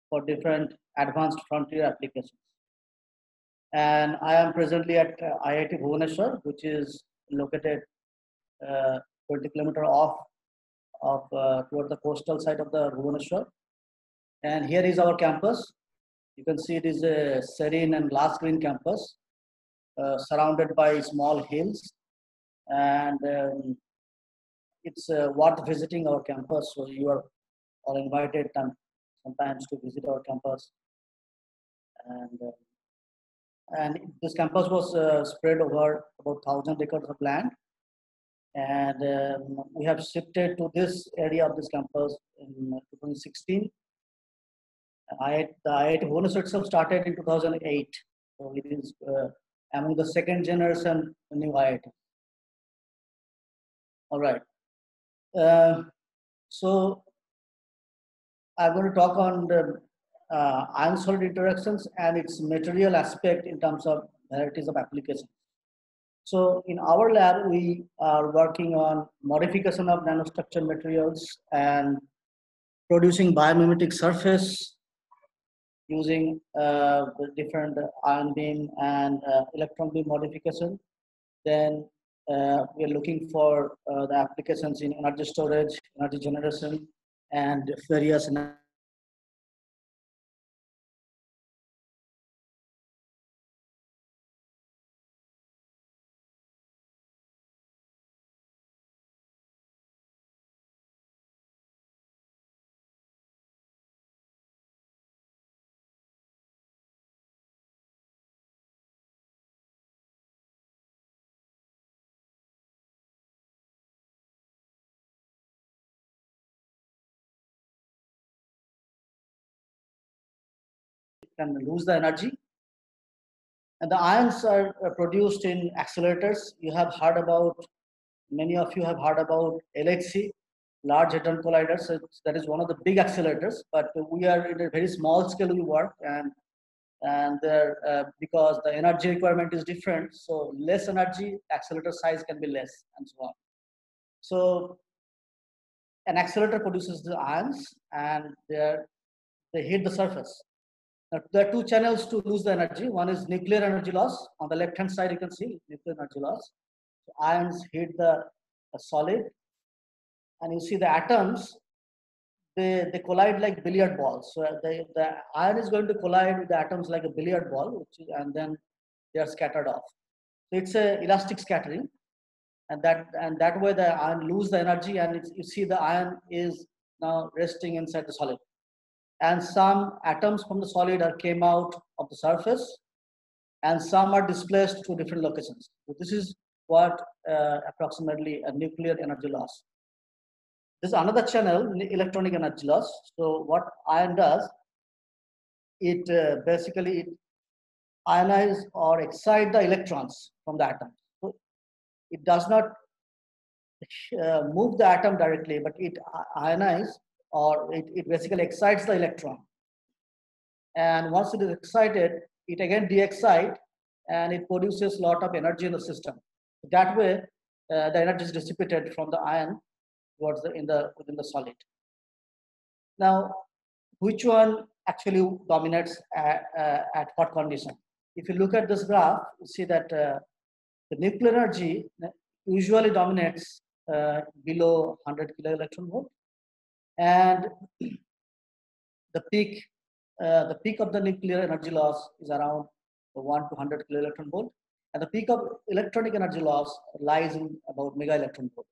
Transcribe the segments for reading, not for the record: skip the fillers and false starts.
for different advanced frontier applications. And I am presently at IIT Bhubaneswar, which is located 20 kilometers off of toward the coastal side of the Bhubaneswar. And here is our campus. You can see it is a serene and lush green campus, surrounded by small hills, and it's worth visiting our campus. So you are all invited sometimes to visit our campus. And this campus was spread over about 1,000 acres of land. And we have shifted to this area of this campus in 2016. The IIT Bhubaneswar itself started in 2008. So it is among the second generation new IIT. All right. So I'm going to talk on the ion solid interactions and its material aspect in terms of varieties of applications. So in our lab, we are working on modification of nanostructured materials and producing biomimetic surface using different ion beam and electron beam modification. Then we are looking for the applications in energy storage, energy generation, and various can lose the energy. And the ions are produced in accelerators. You have heard about, many of you have heard about LHC, Large Hadron Collider. So that is one of the big accelerators, but we are in a very small scale we work, and there, because the energy requirement is different, so less energy, accelerator size can be less, and so on. So an accelerator produces the ions, and they hit the surface. Now, there are two channels to lose the energy. One is nuclear energy loss. On the left-hand side, you can see nuclear energy loss. So ions hit the solid, and you see the atoms, they collide like billiard balls. So the ion is going to collide with the atoms like a billiard ball, and then they are scattered off. So it's a elastic scattering, and that way the ion lose the energy, and you see the ion is now resting inside the solid. And some atoms from the solid came out of the surface, and some are displaced to different locations. So this is what approximately a nuclear energy loss. This is another channel, electronic energy loss. So what ion does, it basically ionize or excite the electrons from the atom. So it does not move the atom directly, but it ionizes, or it basically excites the electron. And once it is excited, it again de-excites, and it produces a lot of energy in the system. That way, the energy is dissipated from the ion towards within the solid. Now, which one actually dominates at what condition? If you look at this graph, you see that the nuclear energy usually dominates below 100 kilo electron volt, and the peak of the nuclear energy loss is around 1 to 100 kilo electron volt, and the peak of electronic energy loss lies in about mega electron volt.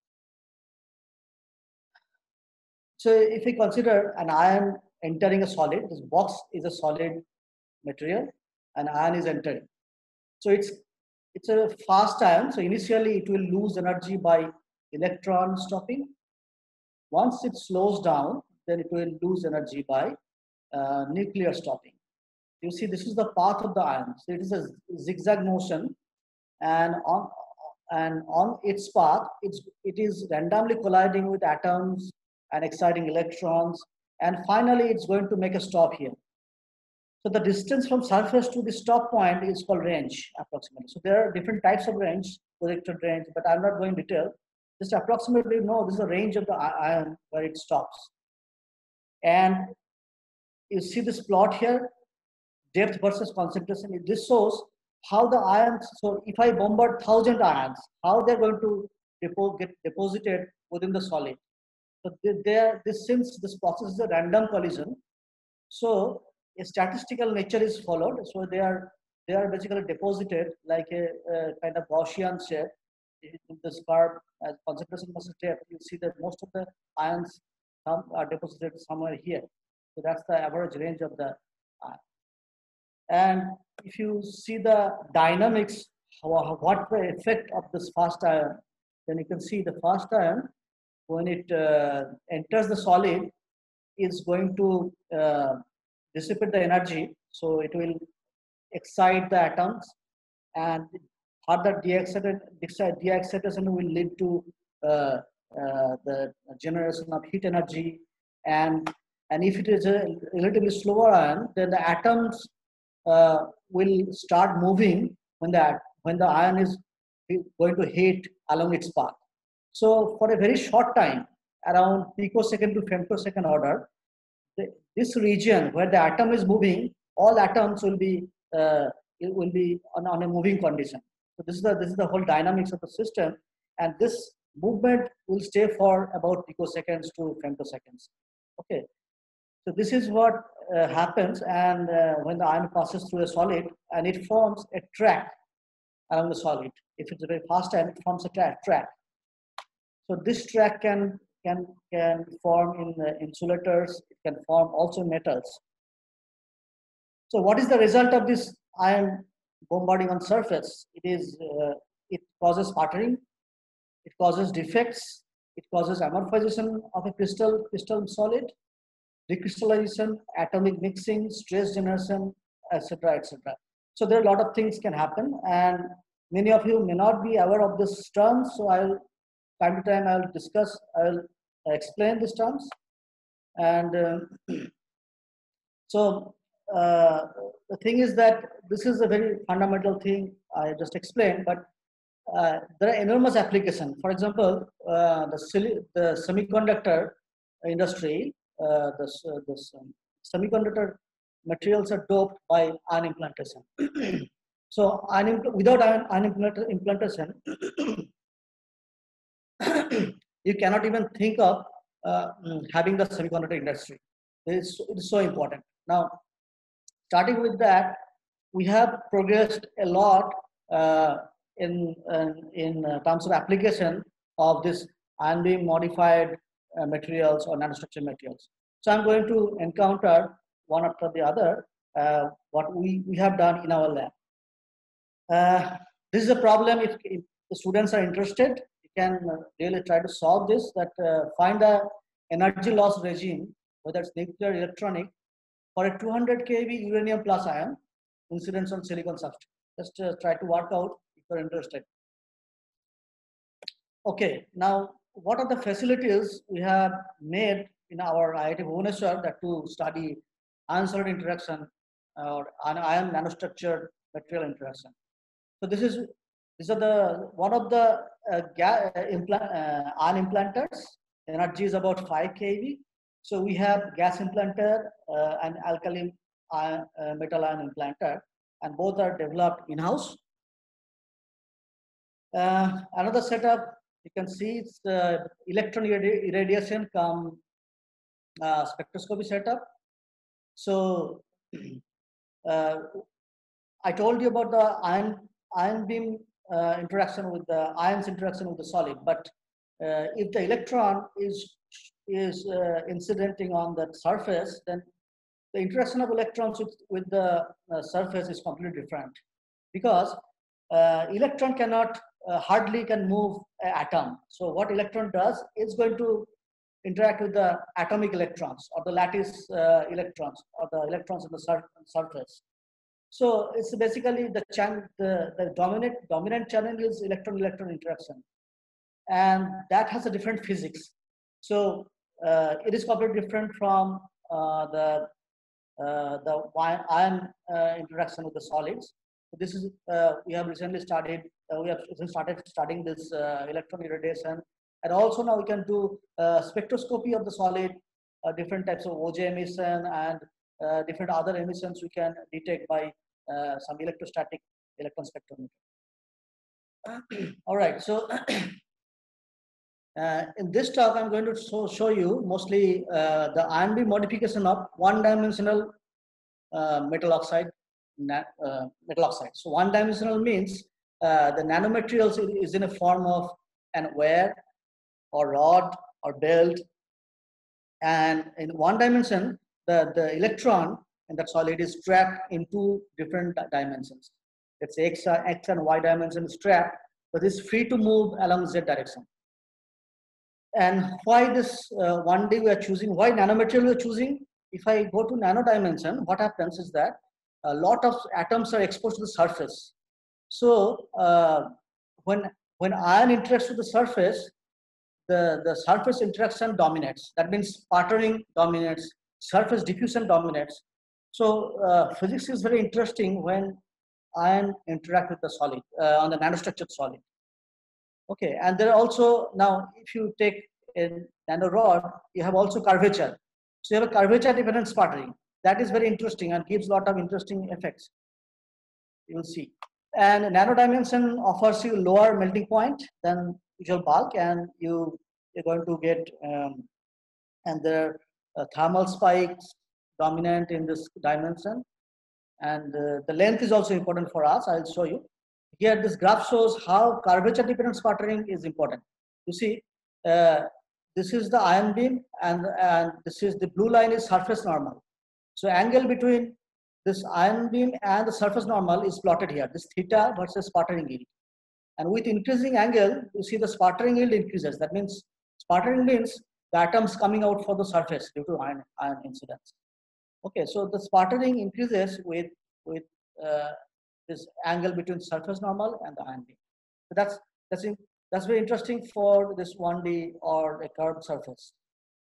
So if we consider an ion entering a solid, this box is a solid material, and ion is entering. So it's a fast ion. So initially it will lose energy by electron stopping. Once it slows down, then it will lose energy by nuclear stopping. You see, this is the path of the ion. So it is a zigzag motion, and on its path, it is randomly colliding with atoms and exciting electrons, and finally it's going to make a stop here. So the distance from surface to the stop point is called range, approximately. So there are different types of range, projected range, but I'm not going detail. Just approximately know this is the range of the ion where it stops. And you see this plot here, depth versus concentration. This shows how the ions, so if I bombard 1,000 ions, how they're going to get deposited within the solid. So since this process is a random collision, so a statistical nature is followed. So they are basically deposited like a kind of Gaussian shape in this curve as concentration versus depth. You see that most of the ions are deposited somewhere here. So that's the average range of the ion. And if you see the dynamics, what the effect of this fast ion, then you can see the fast ion, when it enters the solid, is going to dissipate the energy. So it will excite the atoms, and further de-excitation will lead to the generation of heat energy. And if it is a relatively slower ion, then the atoms will start moving when the ion is going to hit along its path. So for a very short time, around picosecond to femtosecond order, this region where the atom is moving, all atoms will be on a moving condition. So this is the whole dynamics of the system, and this movement will stay for about picoseconds to femtoseconds. Okay, so this is what happens, and when the ion passes through a solid, and it forms a track around the solid. If it's a very fast ion, it forms a track. So this track can form in insulators. It can form also metals. So what is the result of this ion bombarding on surface? It causes sputtering, it causes defects, it causes amorphization of a crystal solid, recrystallization, atomic mixing, stress generation, etc., etc. So there are a lot of things can happen, and many of you may not be aware of this term. So I'll time to time I'll explain these terms. And so the thing is that this is a very fundamental thing I just explained, but there are enormous applications. For example, the semiconductor industry, semiconductor materials are doped by ion implantation. So without ion implantation, you cannot even think of having the semiconductor industry. It is so important. Now, starting with that, we have progressed a lot in terms of application of this ion beam modified materials or nanostructured materials. So I'm going to encounter one after the other what we have done in our lab. This is a problem. If the students are interested, you can really try to solve this. That find the energy loss regime, whether it's nuclear, electronic, for a 200 kV uranium plus ion incidence on silicon substrate. Just try to work out if you're interested. Okay, now what are the facilities we have made in our IIT Bhubaneswar that to study ion-solid interaction or ion nanostructured material interaction? So these are the one of the ion implanters. Energy is about 5 kV. So we have gas implanter and alkaline metal ion implanter, and both are developed in-house. Another setup you can see it's electron irradiation come spectroscopy setup. So I told you about the ion beam interaction with the ions interaction with the solid, but if the electron is incidenting on that surface, then the interaction of electrons with the surface is completely different, because electron cannot hardly can move an atom. So what electron does is going to interact with the atomic electrons or the lattice electrons or the electrons on the surface. So it's basically the dominant channel is electron-electron interaction, and that has a different physics. So it is completely different from the ion interaction with the solids. So this is we have recently started. We have started studying this electron irradiation, and also now we can do spectroscopy of the solid, different types of OJ emission and different other emissions we can detect by some electrostatic electron spectrometer. All right, so in this talk, I'm going to show you mostly the ion beam modification of one-dimensional metal oxide. So one-dimensional means the nanomaterials is in a form of an wire or rod or belt, and in one dimension, the electron in that solid is trapped into different dimensions. It's x and y dimension is trapped, but it's free to move along z direction. And why this 1D we are choosing, why nanomaterial we are choosing? If I go to nano dimension, what happens is that a lot of atoms are exposed to the surface. So when ion interacts with the surface, the surface interaction dominates. That means sputtering dominates, surface diffusion dominates. So physics is very interesting when ion interact with the solid, on the nanostructured solid. Okay, and there are also, now if you take a nanorod, you have also curvature. So you have a curvature dependent sputtering. That is very interesting and gives a lot of interesting effects. You will see. And nano dimension offers you lower melting point than usual bulk, and you're going to get, and there are thermal spikes dominant in this dimension. And the length is also important for us. I'll show you. Here, this graph shows how curvature dependent sputtering is important. You see, this is the ion beam, and this is the blue line is surface normal. So angle between this ion beam and the surface normal is plotted here. This theta versus sputtering yield. And with increasing angle, you see the sputtering yield increases. That means sputtering means the atoms coming out for the surface due to ion incidence. Okay, so the sputtering increases with this angle between surface normal and the ion beam. So that's very interesting for this 1D or a curved surface.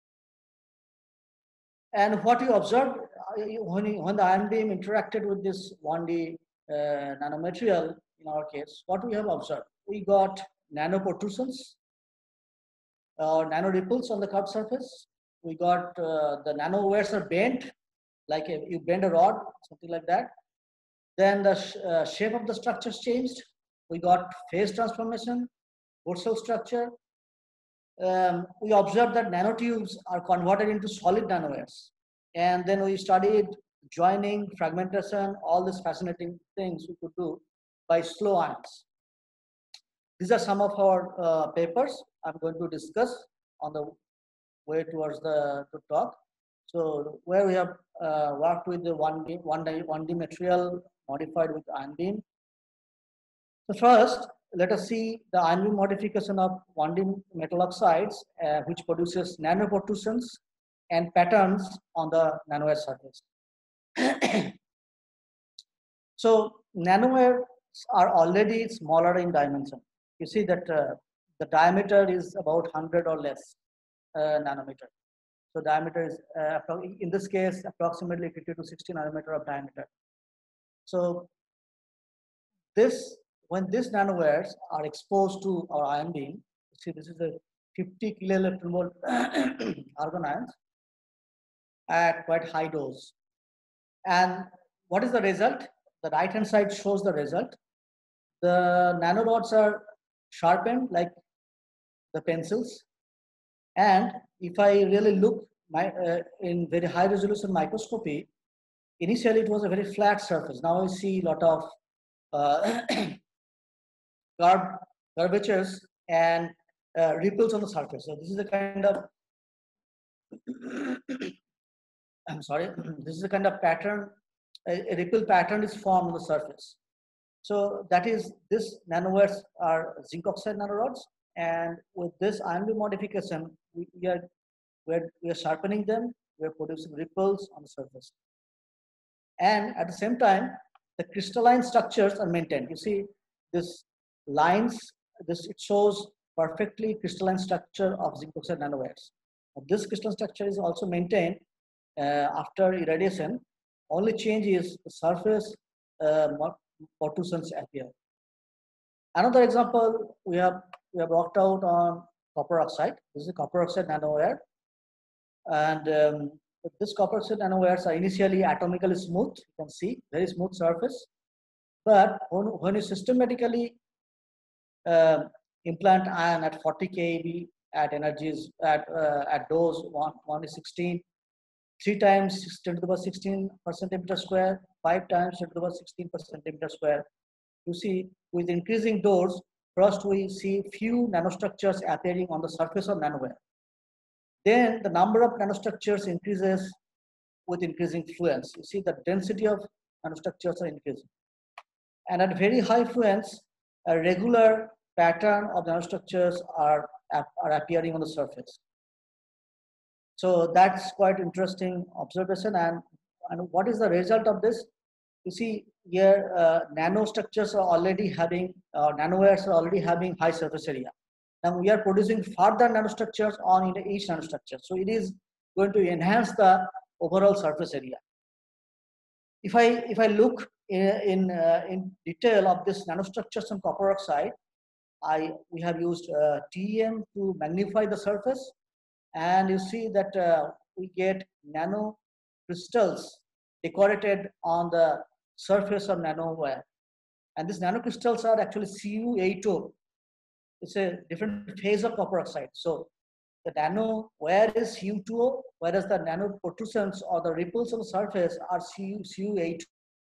And what you observed when the ion beam interacted with this 1D nanomaterial, in our case, what we have observed, we got nano protrusions or nano ripples on the curved surface. We got the nanowires are bent, like you bend a rod, something like that. Then the shape of the structures changed. We got phase transformation, Borsell structure. We observed that nanotubes are converted into solid nanowires. And then we studied joining, fragmentation, all these fascinating things we could do by slow ions. These are some of our papers I'm going to discuss on the way towards the talk. So where we have worked with the 1D material modified with ion beam. So first, let us see the ion beam modification of 1D metal oxides, which produces nano protrusions and patterns on the nanowire surface. So nanowires are already smaller in dimension. You see that the diameter is about 100 or less nanometer. So diameter is, in this case, approximately 50 to 60 nanometer of diameter. So when these nanowires are exposed to our ion beam, see this is a 50 kiloelectron volt argon ions at quite high dose. And what is the result? The right hand side shows the result. The nanorods are sharpened like the pencils. And if I really look in very high resolution microscopy, initially it was a very flat surface. Now I see a lot of curvatures and ripples on the surface. So this is a kind of, I'm sorry, this is a kind of pattern, a ripple pattern is formed on the surface. So that is, this nanowires are zinc oxide nanorods, and with this ion beam modification, we are sharpening them, we are producing ripples on the surface. And at the same time, the crystalline structures are maintained. You see this lines, it shows perfectly crystalline structure of zinc oxide nanowires. This crystalline structure is also maintained after irradiation. Only change is the surface protrusions appear. Another example we have worked out on copper oxide. This is a copper oxide nanowire, and This copper sheet nanowires are initially atomically smooth. You can see very smooth surface. But when you systematically uh, implant ion at 40 keV at energies at dose 1 is 16, 3 times 10 to the power 16 per centimeter square, 5 times 10 to the power 16 per centimeter square. You see, with increasing dose, first we see few nanostructures appearing on the surface of nanowire. Then the number of nanostructures increases with increasing fluence. You see the density of nanostructures are increasing. And at very high fluence, a regular pattern of nanostructures are appearing on the surface. So that's quite interesting observation. And what is the result of this? You see here, nanostructures are already having, nanowires are already having high surface area. Now we are producing further nanostructures on each nanostructure. So it is going to enhance the overall surface area. If I look in detail of this nanostructures on copper oxide, we have used TEM to magnify the surface, and you see that we get nano crystals decorated on the surface of nanowire, and these nanocrystals are actually Cu8O. It's a different phase of copper oxide. So the nanowire is Cu2O, whereas the nano protrusions or the ripples on the surface are Cu8O.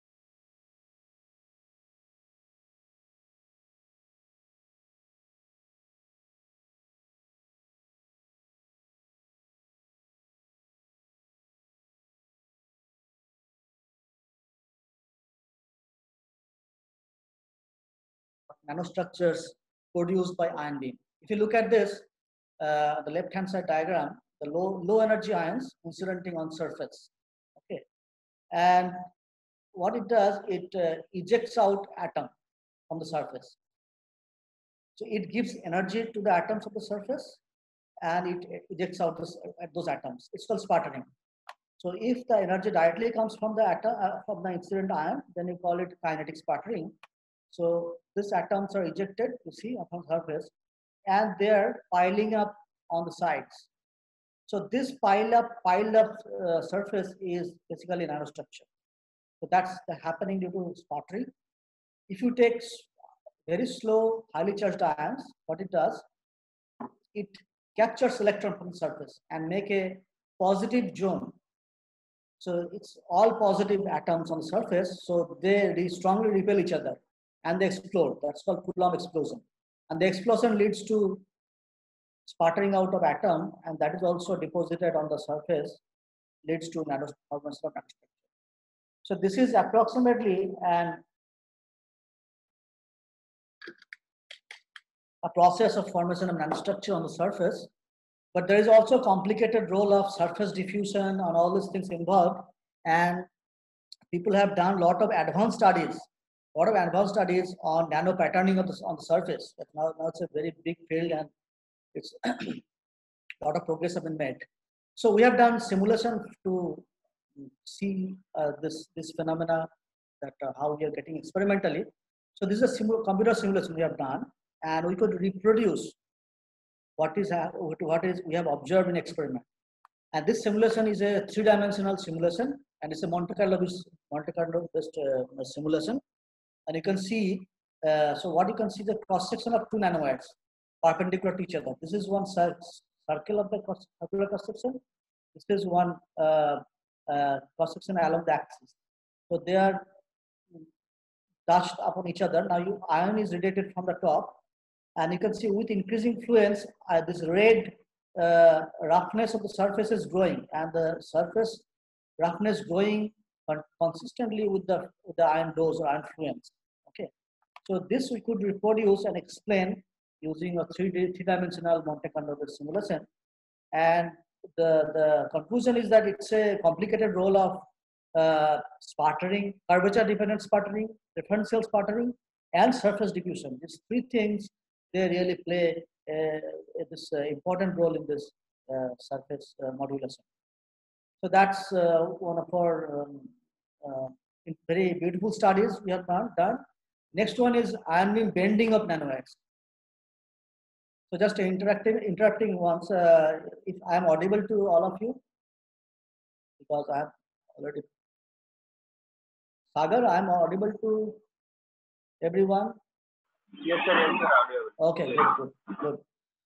Nanostructures produced by ion beam. If you look at this, the left-hand side diagram, the low energy ions incidenting on surface. Okay, and what it does, it ejects out atom from the surface. So it gives energy to the atoms of the surface, and it ejects out those atoms. It's called sputtering. So if the energy directly comes from the atom from the incident ion, then you call it kinetic sputtering. So these atoms are ejected, you see, upon surface, and they're piling up on the sides. So this piled up surface is basically nanostructure. So that's happening due to sputtering. If you take very slow, highly charged ions, what it does, it captures electron from the surface and make a positive zone. So it's all positive atoms on the surface, so they strongly repel each other and they explode. That's called Coulomb explosion. And the explosion leads to sputtering out of atom, and that is also deposited on the surface, leads to formation of nanostructure. So this is approximately a process of formation of nanostructure on the surface. But there is also a complicated role of surface diffusion and all these things involved. And people have done a lot of advanced studies on nano patterning on the surface. But now it's a very big field, and it's a lot of progress have been made. So we have done simulation to see this phenomena, that how we are getting experimentally. So this is a computer simulation we have done, and we could reproduce what is we have observed in experiment. And this simulation is a 3-dimensional simulation, and it's a Monte Carlo based simulation. And you can see, so what you can see, the cross section of 2 nanowires perpendicular to each other. This is one circle of the circular cross section. This is one cross section along the axis. So they are touched upon each other. Now ion is radiated from the top, and you can see with increasing fluence, this red roughness of the surface is growing, and the surface roughness growing consistently with the ion dose or ion fluence. Okay, so this we could reproduce and explain using a 3-dimensional Monte Carlo simulation. And the conclusion is that it's a complicated role of sputtering, curvature dependent sputtering, differential sputtering, and surface diffusion. These 3 things, they really play this important role in this surface modulation. So that's one of our very beautiful studies we have done. Next one is ion beam bending of nanowires. So just interacting once, if I am audible to all of you. because I have already. Sagar, I am audible to everyone. Yes, sir. Yes, sir. Audible. Okay, good.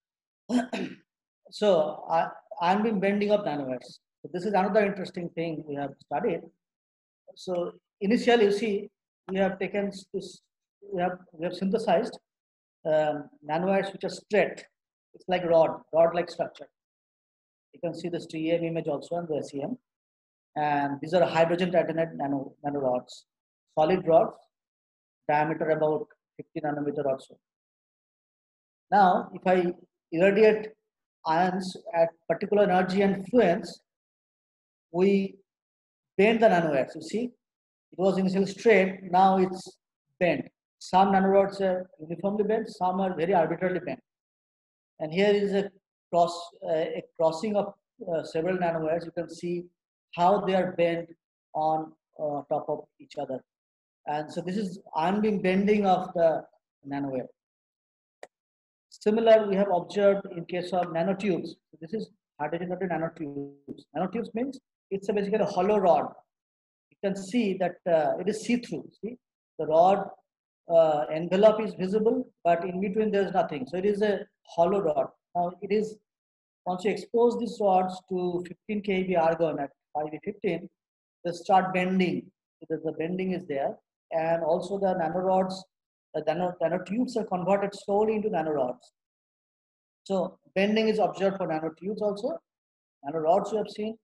So I've been bending up nanowares. So this is another interesting thing we have studied. So initially, you see, we have taken this, we have synthesized nanowires which are straight. It's like rod-like structure. You can see the STEM image also on the SEM. And these are hydrogen titanate nanorods, solid rods, diameter about 50 nanometer or so. Now, if I irradiate ions at particular energy and fluence, we bend the nanowires. You see, it was initially straight, now it's bent. Some nanorods are uniformly bent, some are very arbitrarily bent. And here is a crossing of several nanowires. You can see how they are bent on top of each other. And so this is unbeam bending of the nanowire. Similar, we have observed in case of nanotubes. So this is hydrogen nanotubes. Nanotubes means it's basically a hollow rod. You can see that it is see-through. See, the rod envelope is visible, but in between there is nothing. So it is a hollow rod. Now it is, once you expose these rods to 15 kV argon at 5E15, they start bending. Because the bending is there, and also the nanorods, the nanotubes are converted slowly into nanorods. So bending is observed for nanotubes also. Nanorods you have seen,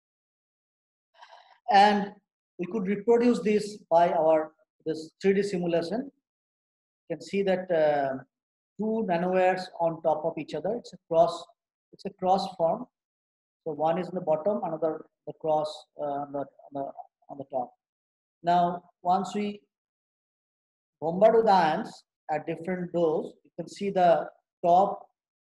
and we could reproduce this by this 3D simulation. You can see that two nanowires on top of each other. It's a cross form. So one is in the bottom, another the cross on the top. Now, once we bombard with ions at different dose, you can see the top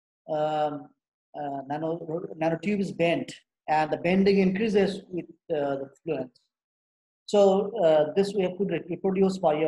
nanotube is bent, and the bending increases with the fluence. So this we have to reproduce by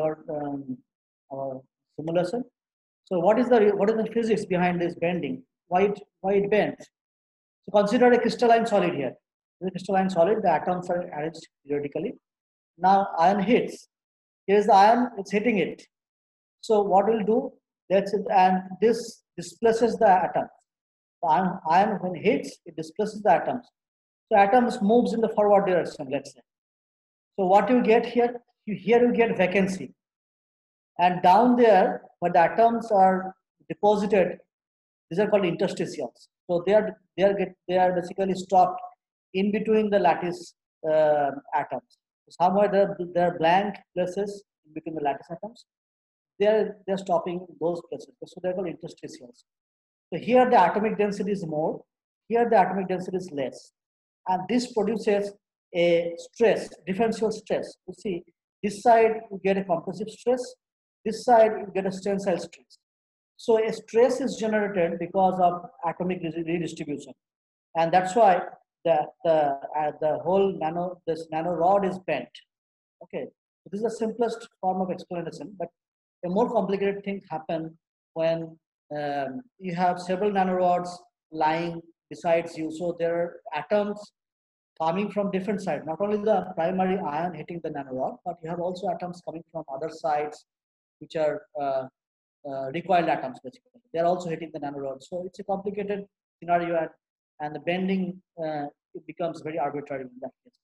our simulation. So what is the physics behind this bending? Why it bends? So consider a crystalline solid here. This is a crystalline solid. The atoms are arranged periodically. Now ion hits. Here is the ion. It's hitting it. So what we'll do? And this displaces the atom. The ion when it hits, it displaces the atoms. So atoms moves in the forward direction. Let's say. So what you get here? Here you get vacancy. And down there, where the atoms are deposited, these are called interstitials. So they are basically stopped in between the lattice atoms. Somewhere there are blank places in between the lattice atoms. They're stopping those places. So they're called interstitials. So here the atomic density is more. Here the atomic density is less, and this produces a stress, differential stress. You see, this side you get a compressive stress. This side you get a tensile stress. So a stress is generated because of atomic redistribution, and that's why the whole nanorod is bent. Okay, so this is the simplest form of explanation, but a more complicated thing happen when you have several nanorods lying besides you. So there are atoms coming from different sides. Not only the primary ion hitting the nanorod, but you have also atoms coming from other sides, which are recoiled atoms basically. They are also hitting the nanorod. So it's a complicated scenario, and the bending it becomes very arbitrary in that case.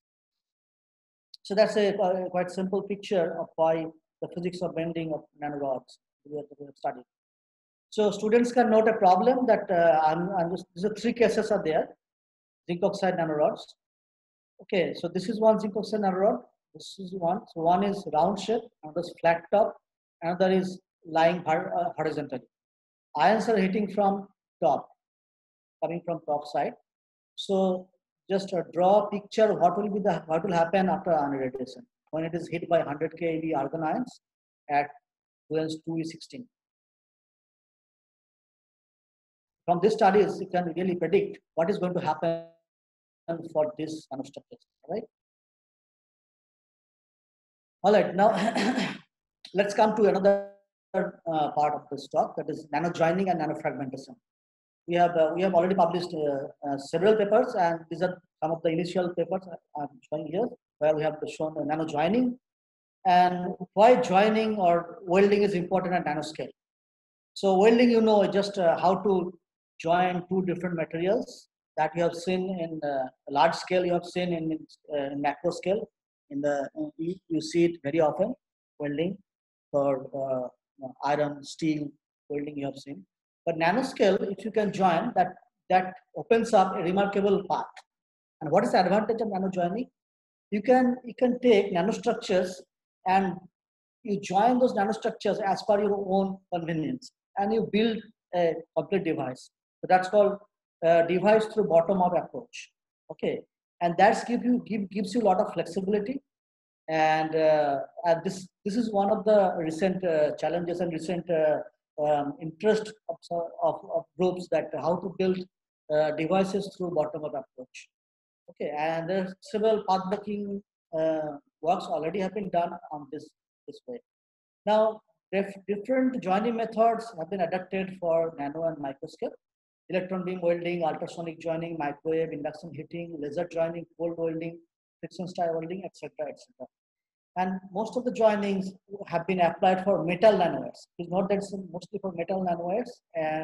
So that's a quite simple picture of why the physics of bending of nanorods we have studied. So students can note a problem that these are three cases are there. Zinc oxide nanorods. Okay, so this is one zinc oxide nanorod. This is one. So one is round shape, another is flat top, another is lying horizontally. Ions are hitting from top, coming from top side. So just draw a picture what will happen after ion radiation when it is hit by 100 keV argon ions at fluence 2E16. From these studies, you can really predict what is going to happen for this nanostructures, right? All right, now let's come to another part of this talk, that is nanojoining and nanofragmentation. We have already published several papers, and these are some of the initial papers I'm showing here, where we have shown nano joining, and why joining or welding is important at nanoscale. So welding, you know, just how to join two different materials that you have seen in large scale, you have seen in macro scale. In the you see it very often, welding for iron, steel welding you have seen. But nanoscale, if you can join, that opens up a remarkable path. And what is the advantage of nano joining? You can take nanostructures and you join those nanostructures as per your own convenience, and you build a complete device. So that's called device through bottom-up approach. Okay, and that's gives you a lot of flexibility, and this is one of the recent challenges and recent interest of groups, that how to build devices through bottom-up approach. Okay, and there's several path-breaking works already have been done on this way. Now, different joining methods have been adapted for nano and microscale: electron beam welding, ultrasonic joining, microwave, induction heating, laser joining, cold welding, friction stir welding, etc., etc. And most of the joinings have been applied for metal nanowires. Please note that it's mostly for metal nanowires, and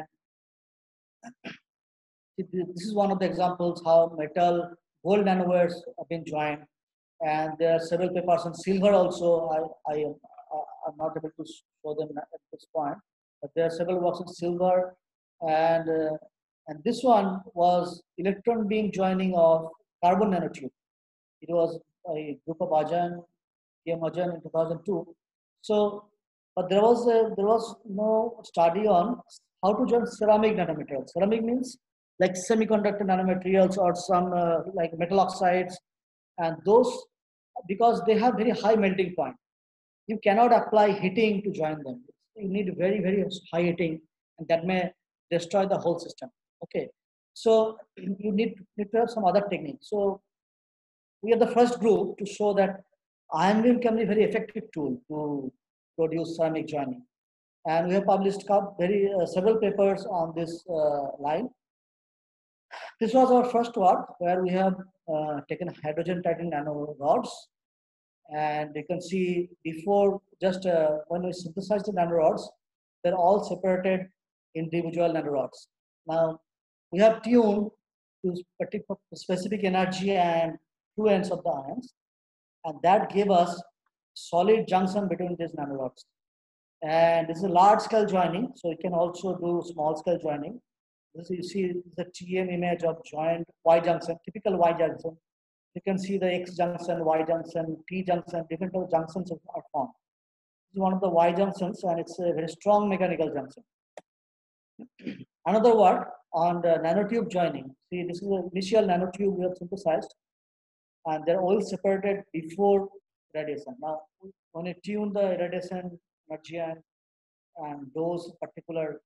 this is one of the examples how metal gold nanowires have been joined. And there are several papers on silver also. I'm not able to show them at this point, but there are several works on silver, and this one was electron beam joining of carbon nanotube. It was a group of Ajan, came Ajan in 2002. So, but there was no study on how to join ceramic nanomaterials. Ceramic means like semiconductor nanomaterials or some like metal oxides, and those, because they have very high melting point, you cannot apply heating to join them. You need very, very high heating, and that may destroy the whole system. Okay, so you need to have some other technique. So we are the first group to show that ion beam can be a very effective tool to produce ceramic joining, and we have published several papers on this line. This was our first work where we have taken hydrogen titan nano rods, and you can see before, just when we synthesize the nanorods, they're all separated individual nanorods. Now we have tuned to particular specific energy and two ends of the ions, and that gave us solid junction between these nanorods. And this is a large scale joining, so you can also do small scale joining. This, you see the TM image of joint Y junction, typical Y junction. You can see the X junction, Y junction, T junction, different junctions are formed. This is one of the Y junctions, and it's a very strong mechanical junction. Another work on the nanotube joining. See, this is the initial nanotube we have synthesized, and they're all separated before radiation. Now, when you tune the radiation energy and those particular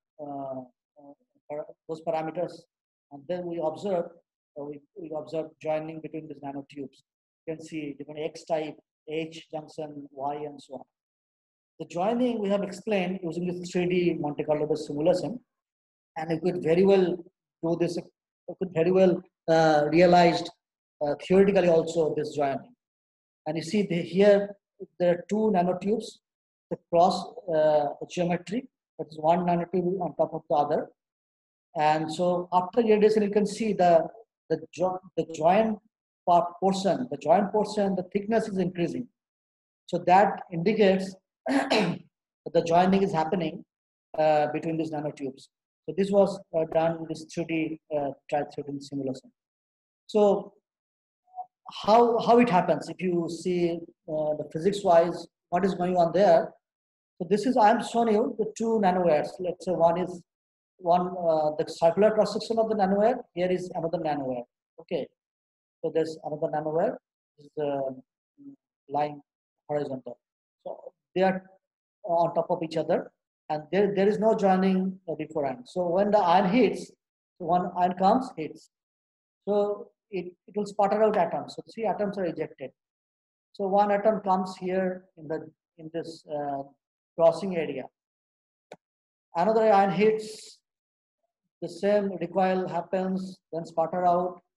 those parameters, and then we observe joining between these nanotubes. You can see different X type, H junction, Y, and so on. The joining we have explained using this 3D Monte Carlo simulation, and you could very well do this. You could very well realized theoretically also this joining. And you see here there are two nanotubes, the cross geometry. That is one nanotube on top of the other. And so after radiation, you can see the joint portion, the thickness is increasing. So that indicates that the joining is happening between these nanotubes. So this was done with this 3D tri-threading simulation. So how it happens, if you see the physics-wise, what is going on there. So this is, I'm showing you the two nanowires. Let's say the circular cross section of the nanowire. Here is another nanowire. Okay, so there's another nanowire. This is lying horizontal. So they are on top of each other, and there is no joining beforehand. So when the ion hits, so one ion comes, hits. So it will sputter out atoms. So 3 atoms are ejected. So one atom comes here in this crossing area. Another ion hits. The same recoil happens, then sputter out,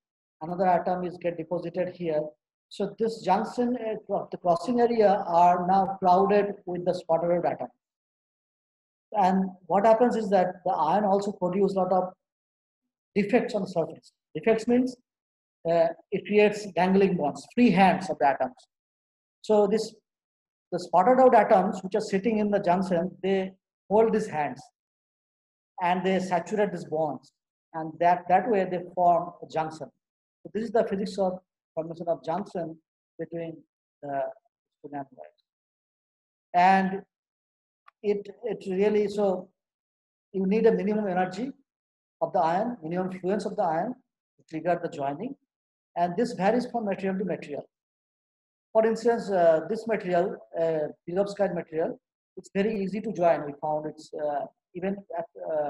another atom is get deposited here. So this junction, the crossing area are now crowded with the spotted atom. And what happens is that the ion also produce a lot of defects on the surface. Defects means it creates dangling bonds, free hands of the atoms. So the spotted out atoms which are sitting in the junction, they hold these hands and they saturate these bonds, and that way they form a junction. So this is the physics of formation of junction between the two nanoparticles. And it really, so you need a minimum energy of the ion, minimum fluence of the ion to trigger the joining, and this varies from material to material. For instance, this material, perovskite material, it's very easy to join. We found it's even at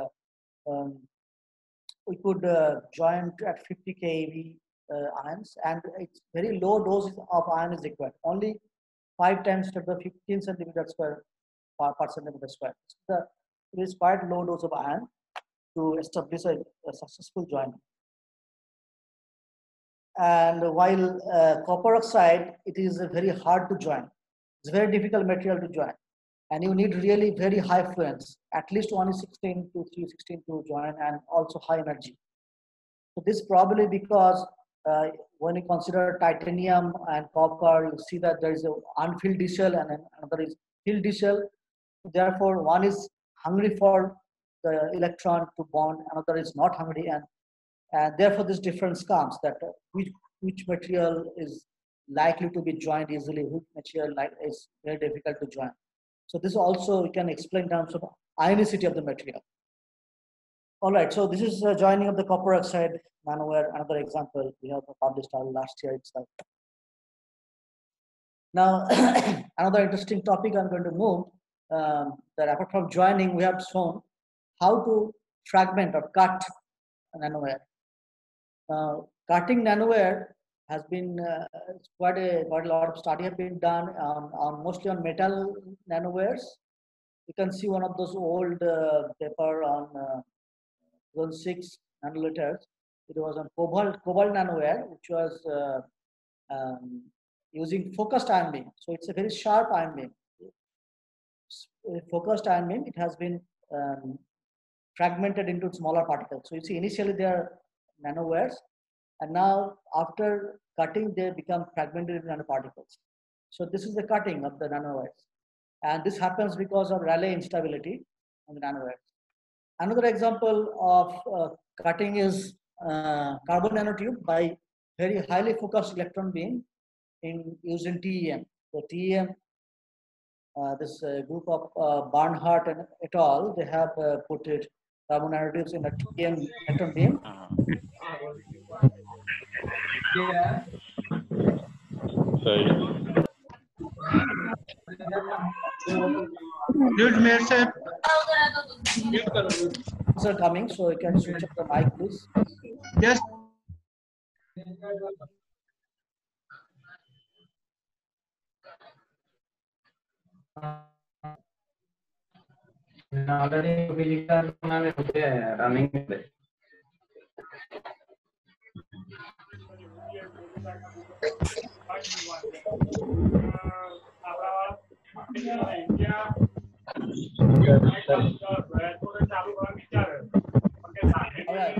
we could join at 50 keV ions, and it's very low dose of ion is required. Only 5 times 10 to the 15 centimeter square per centimeter square. So it is quite low dose of ion to establish a successful joining. And while copper oxide, it is very hard to join. It's very difficult material to join. And you need really very high fluence, at least 116 to 316 to join, and also high energy. So this probably because when you consider titanium and copper, you see that there is an unfilled d shell and another is filled d shell. Therefore, one is hungry for the electron to bond, another is not hungry, and therefore this difference comes that which material is likely to be joined easily, which material is very difficult to join. So this also we can explain in terms of ionicity of the material. All right, so this is joining of the copper oxide nanowire. Another example we have published last year itself. Now, another interesting topic I'm going to move, that apart from joining, we have shown how to fragment or cut a nanowire. Cutting nanowire has been quite a lot of study have been done on mostly on metal nanowires. You can see one of those old paper on 6 nanoliters. It was on cobalt nanowire, which was using focused ion beam. So it's a very sharp ion beam. Focused ion beam, it has been fragmented into smaller particles. So you see initially they are nanowires, and now after cutting they become fragmented into nanoparticles. So this is the cutting of the nanowires, and this happens because of Rayleigh instability on the nanowires. Another example of cutting is carbon nanotube by very highly focused electron beam in using TEM. So TEM, this group of Barnhart and et al., they have put it carbon nanotubes in a TEM electron beam. Yeah. Mute myself. Are coming, so you can switch up the mic, please. Yes. Already physical running. All right.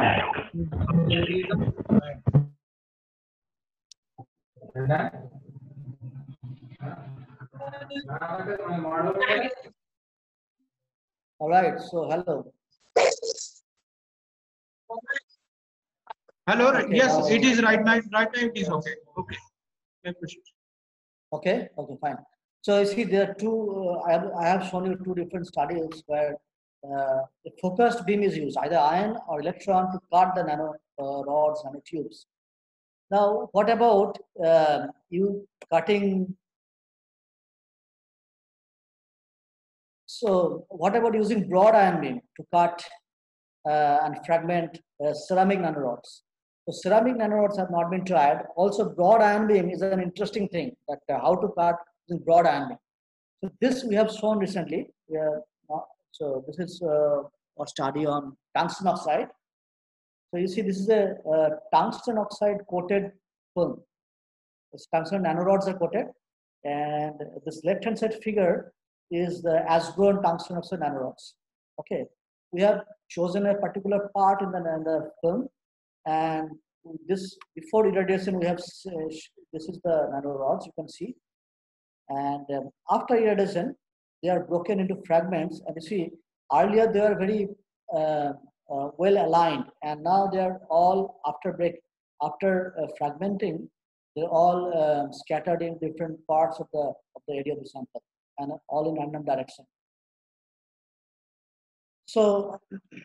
All right. So hello. Hello. Okay, Yes, it is right now. Right now it is okay. Okay. Okay. Okay. Fine. So you see, there are two. I have shown you two different studies where the focused beam is used, either ion or electron, to cut the nano rods, nanotubes. Now, what about you cutting? So, what about using broad ion beam to cut and fragment ceramic nanorods? So, ceramic nanorods have not been tried. Also, broad ion beam is an interesting thing, that how to cut using broad ion beam. So, this we have shown recently. So, this is a study on tungsten oxide. So you see, this is a tungsten oxide coated film. This tungsten nanorods are coated, and this left-hand side figure is the as-grown tungsten oxide nanorods. Okay, we have chosen a particular part in the film, and this before irradiation we have this is the nanorods you can see, and after irradiation they are broken into fragments, and you see earlier they were very well aligned, and now they are all after fragmenting, they're all scattered in different parts of the area of the sample and all in random direction. So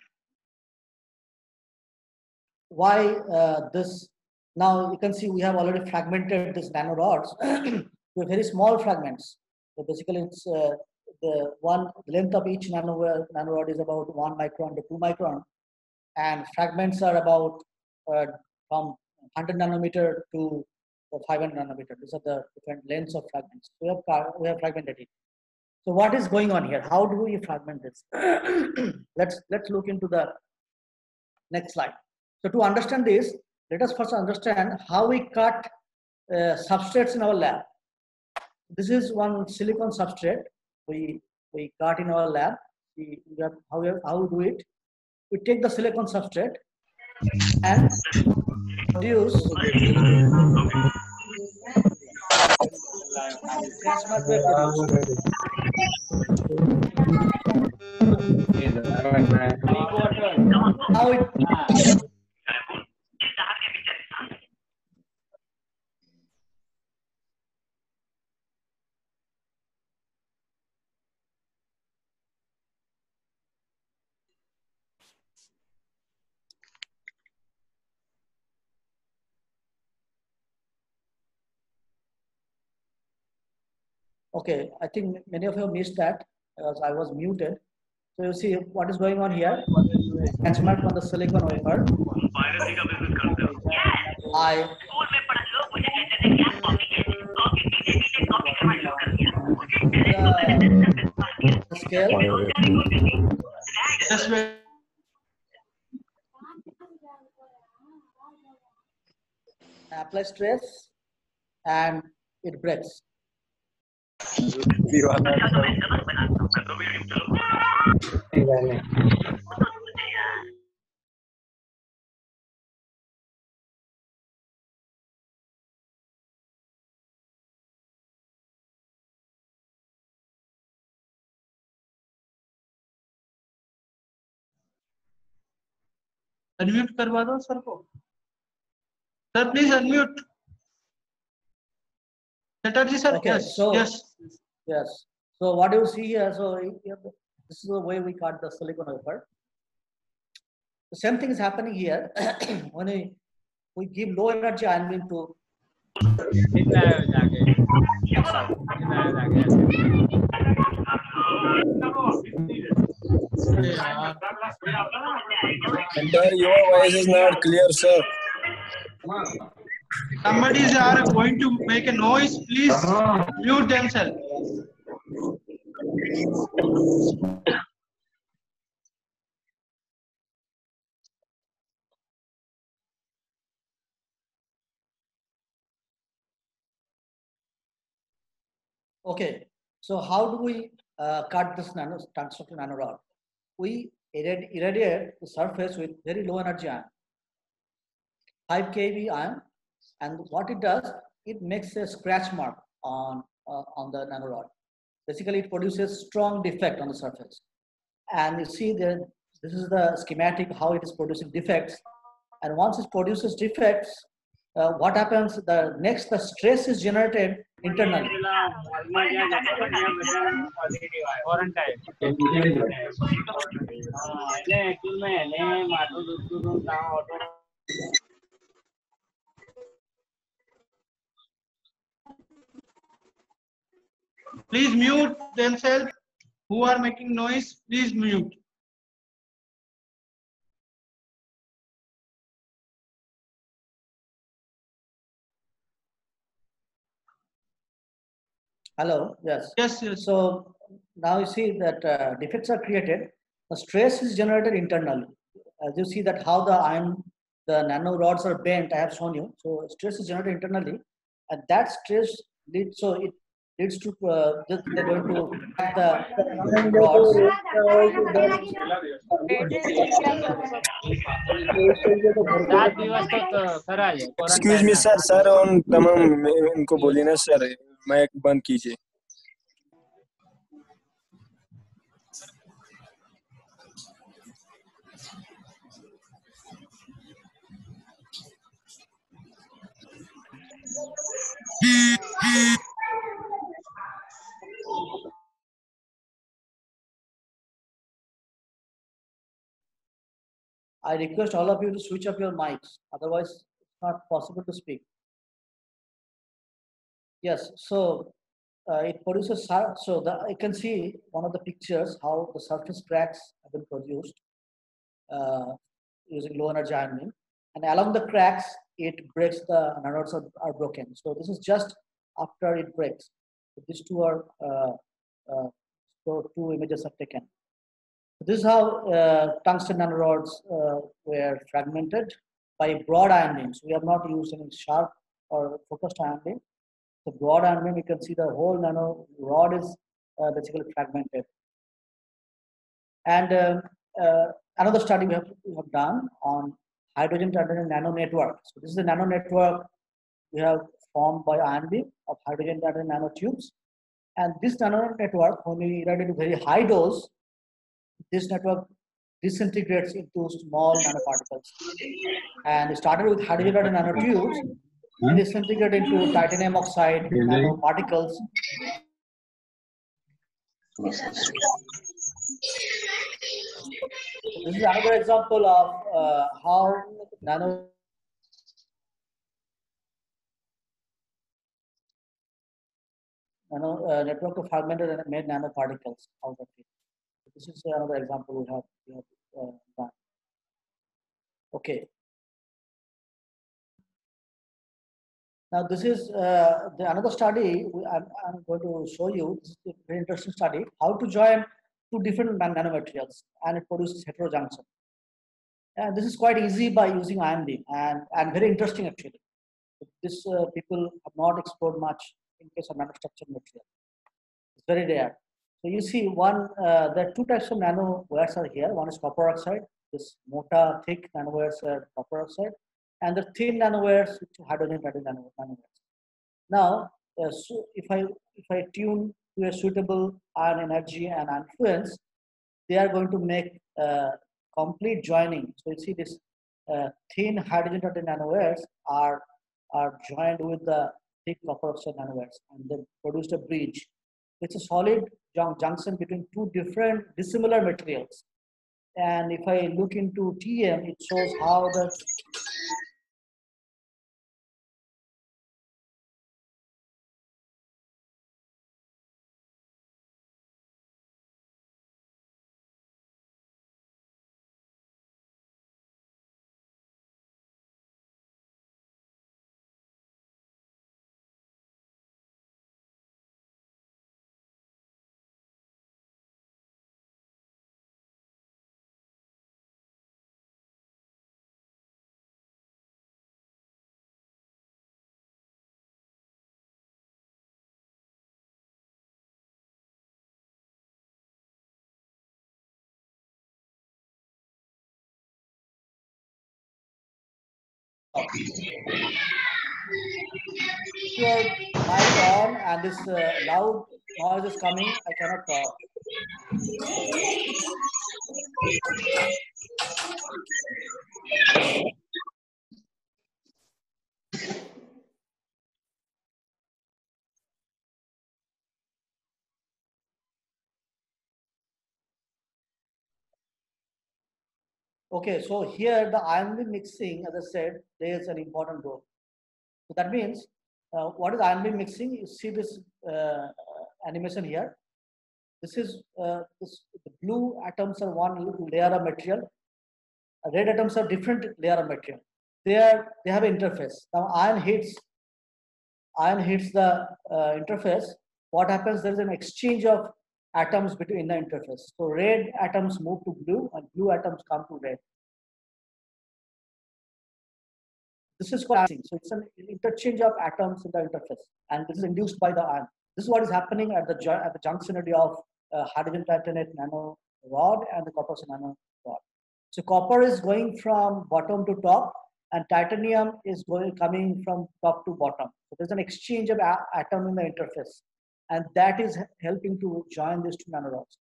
why this? Now you can see we have already fragmented these nanorods to very small fragments. So basically, it's the length of each nanorod is about 1 micron to 2 micron, and fragments are about from 100 nanometer to 500 nanometer. These are the different lengths of fragments. We have fragmented it. So what is going on here? How do we fragment this? let's look into the next slide. So to understand this, let us first understand how we cut substrates in our lab. This is one silicon substrate we cut in our lab. How we do it. We take the silicon substrate and produce how it okay, I think many of you missed that because I was muted. So you see what is going on here. Benchmark on the silicon wafer. I scale. Yes, ma'am. Apply stress and it breaks. Unmute करवा दो sir को. Sir, please unmute. Chatterjee sir. Okay, Yes. so Yes. yes. So what you see here, so this is the way we cut the silicon wafer. The same thing is happening here when we give low energy ion beam to Sir, your voice is not clear, sir. Somebody is going to make a noise. Please mute themselves. okay. So how do we cut this tungsten nanorod? We irradiate the surface with very low energy ion, 5 kV ion, and what it does, it makes a scratch mark on the nanorod. Basically, it produces strong defect on the surface, and you see there. This is the schematic how it is producing defects, and once it produces defects, what happens? The stress is generated internally. Please mute themselves. Who are making noise, please mute. Hello. Yes. Yes, yes. So now you see that defects are created. The stress is generated internally. As you see that how the ion the nanorods are bent, I have shown you. So stress is generated internally, and that stress leads, so it leads to they're going to crack the rods. Excuse me sir sir उन तमाम इनको बोलिए ना sir mic बंद कीजिए. I request all of you to switch up your mics, otherwise it's not possible to speak. Yes, so it produces, so you can see one of the pictures how the surface cracks have been produced using low energy ion beam. And along the cracks, it breaks, the nanodes are broken. So this is just after it breaks. So these two are, so two images are taken. So this is how tungsten nanorods were fragmented by broad ion beams. We have not used any sharp or focused ion beam. The broad ion beam, you can see the whole nano rod is basically fragmented. And another study we have done on hydrogen titanium nano network. So this is the nano network we have formed by ion beam of hydrogen titanium nanotubes. And this nano network, when we irradiate a very high dose, this network disintegrates into small nanoparticles. And it started with hydrogen titanium nanotubes, and disintegrate into titanium oxide nanoparticles. This is another example of how network of fragmented and made nanoparticles out of it. This is another example we have done. Okay. Now this is another study I'm going to show you. This is a very interesting study, how to join two different nanomaterials and it produces heterojunction. And this is quite easy by using ion beam and very interesting actually. This people have not explored much in case of nanostructured material. It's very rare. So you see there are two types of nanowires are here. One is copper oxide, this mota thick nanowires are copper oxide, and the thin nanowires which are hydrogen nanowires. Now, so if I tune to a suitable ion energy and influence, they are going to make complete joining. So you see this thin hydrogen nanowires are joined with the thick copper oxide nanowires, and they produce a bridge. It's a solid junction between two different dissimilar materials. And if I look into TM, it shows how the your mic on and this loud noise is coming, I cannot talk. Okay, so here the ion beam mixing, as I said, plays an important role. So that means, what is ion beam mixing? You see this animation here. This is the blue atoms are one layer of material. Red atoms are different layer of material. They have an interface. Now ion hits the interface. What happens? There is an exchange of atoms between the interface. So red atoms move to blue, and blue atoms come to red. This is called ion. So it's an interchange of atoms in the interface, and this is induced by the ion. This is what is happening at the junctionality of hydrogen titanate nano rod and the copper nano rod. So copper is going from bottom to top, and titanium is coming from top to bottom. So there's an exchange of atom in the interface, and that is helping to join these two nanorods.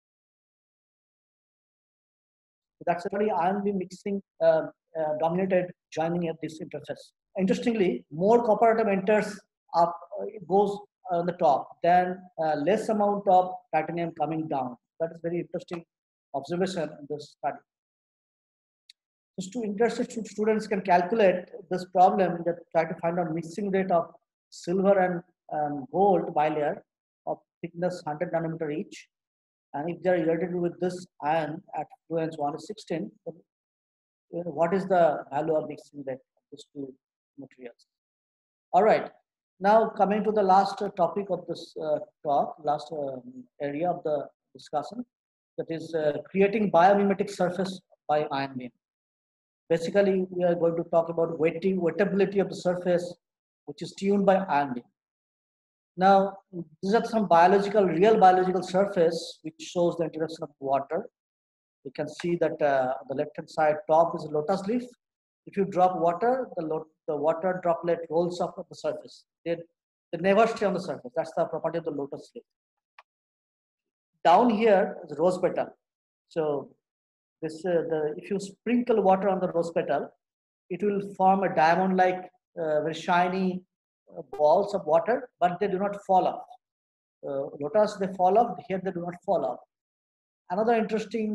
So that's really ion beam mixing dominated joining at this interface. Interestingly, more copper atom enters up, it goes on the top, then less amount of titanium coming down. That is very interesting observation in this study. Just to interested students can calculate this problem, that try to find out mixing rate of silver and gold bilayer of thickness 100 nanometer each. And if they are related with this ion at fluence 1:16, what is the value of mixing rate of these two materials? All right. Now coming to the last topic of this talk, last area of the discussion, that is creating biomimetic surface by ion beam. Basically, we are going to talk about wettability of the surface, which is tuned by ion beam. Now, these are some real biological surface, which shows the interaction of water. You can see that the left-hand side top is a lotus leaf. If you drop water, the water droplet rolls off of the surface. They never stay on the surface. That's the property of the lotus leaf. Down here is rose petal. So this if you sprinkle water on the rose petal, it will form a diamond-like, very shiny balls of water, but they do not fall off. Lotus, they fall off. Here, they do not fall off. Another interesting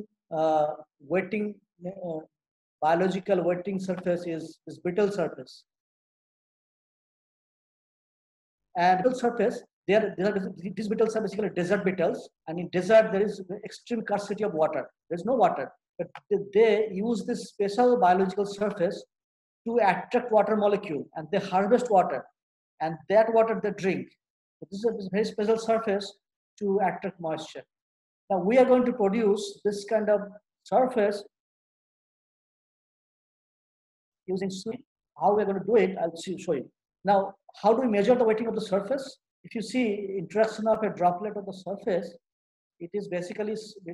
biological wetting surface is this brittle surface. And brittle surface, these beetles are basically desert beetles, and in desert there is extreme scarcity of water. There is no water, but they use this special biological surface to attract water molecule, and they harvest water, and that water they drink. So this is a very special surface to attract moisture. Now we are going to produce this kind of surface using swimming. How we are going to do it, I'll show you. Now, how do we measure the wetting of the surface? If you see interaction of a droplet of the surface, it is basically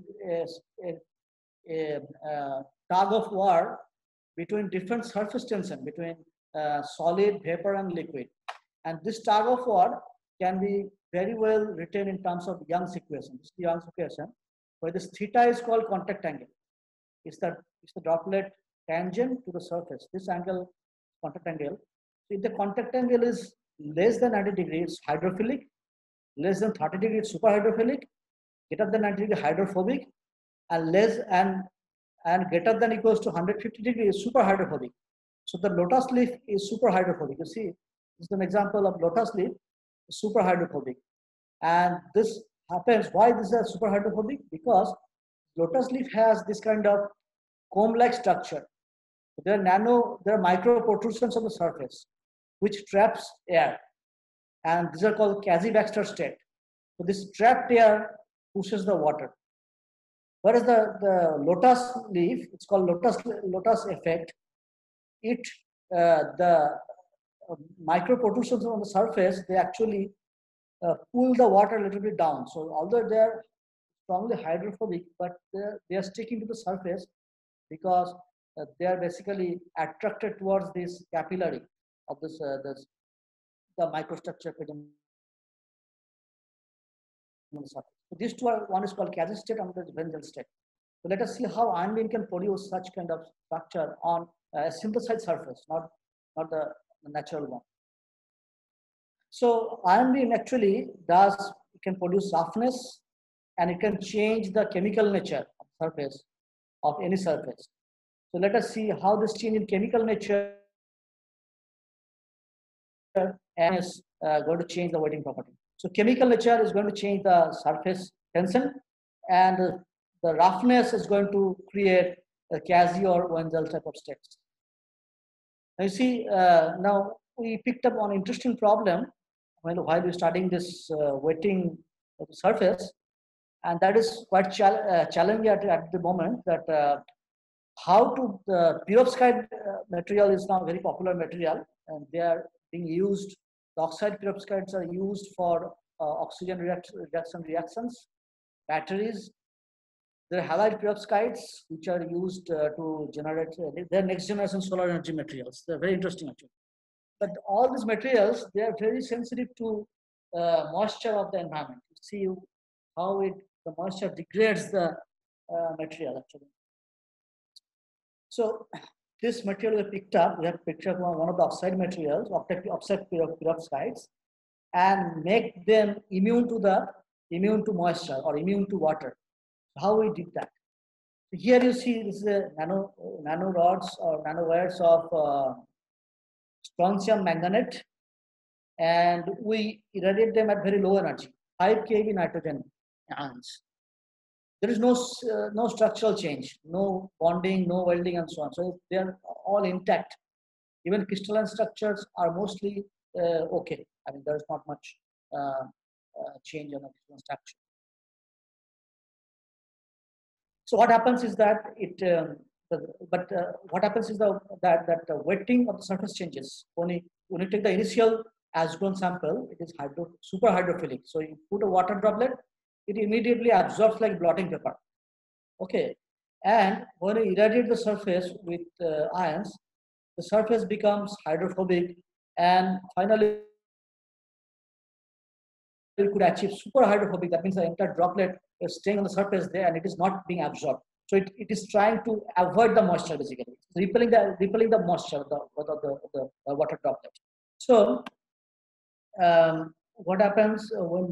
a tug of war between different surface tension, between solid, vapor, and liquid. And this tug of war can be very well written in terms of Young's equation. This is the Young's equation, where this theta is called contact angle. It's the droplet tangent to the surface. This angle, contact angle. So if the contact angle is less than 90 degrees, hydrophilic, less than 30 degrees, superhydrophilic, greater than 90 degrees, hydrophobic, and greater than equals to 150 degrees, superhydrophobic. So the lotus leaf is superhydrophobic. You see, this is an example of lotus leaf, superhydrophobic. And this happens, why this is superhydrophobic? Because lotus leaf has this kind of comb-like structure. There are micro protrusions on the surface, which traps air. And these are called Kazi-Baxter state. So this trapped air pushes the water. Whereas the lotus leaf, it's called lotus effect. The micro protrusions on the surface, they actually pull the water a little bit down. So although they are strongly hydrophobic, but they are sticking to the surface because they are basically attracted towards this capillary of the microstructure present on the surface. So these two are, one is called Kazi state and the Wenzel state. So let us see how ion beam can produce such kind of structure on a synthesized surface, not the natural one. So ion beam actually can produce roughness, and it can change the chemical nature of surface of any surface. So let us see how this change in chemical nature is going to change the wetting property. So chemical nature is going to change the surface tension, and the roughness is going to create a Kazi or Wenzel type of states. Now you see, now we picked up on an interesting problem while we're studying this wetting of the surface, and that is quite challenging at the moment, that how to, the perovskite material is now a very popular material, and they are being used, the oxide perovskites are used for oxygen reactions, batteries. There are halide perovskites, which are used to generate, they're next generation solar energy materials. They're very interesting actually. But all these materials, they are very sensitive to moisture of the environment. You see how the moisture degrades the material actually. So this material we have picked up one of the oxide materials, oxide perovskites, and make them immune to moisture or immune to water. How we did that? Here you see this is a nano rods or nanowires of strontium manganate, and we irradiate them at very low energy, 5 kV nitrogen ions. There is no structural change, no bonding, no welding, and so on. So they are all intact. Even crystalline structures are mostly okay. I mean, there is not much change on the crystalline structure. So what happens is that what happens is that the wetting of the surface changes. When you take the initial acetone sample, it is super hydrophilic. So you put a water droplet, it immediately absorbs like blotting paper. Okay, and when you irradiate the surface with ions, the surface becomes hydrophobic, and finally you could achieve super hydrophobic. That means the entire droplet is staying on the surface there and it is not being absorbed. So it is trying to avoid the moisture basically, repelling the moisture of the water droplet. So what happens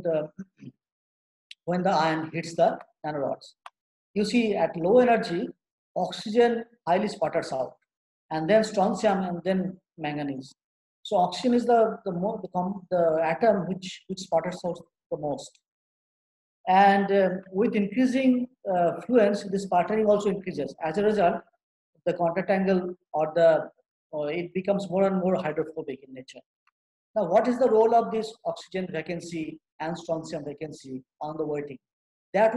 when the ion hits the nanorods? You see at low energy, oxygen highly sputters out, and then strontium, and then manganese. So oxygen is the atom which sputters out the most. And with increasing fluence, the sputtering also increases. As a result, the contact angle or it becomes more and more hydrophobic in nature. Now, what is the role of this oxygen vacancy and strontium vacancy on the wetting? That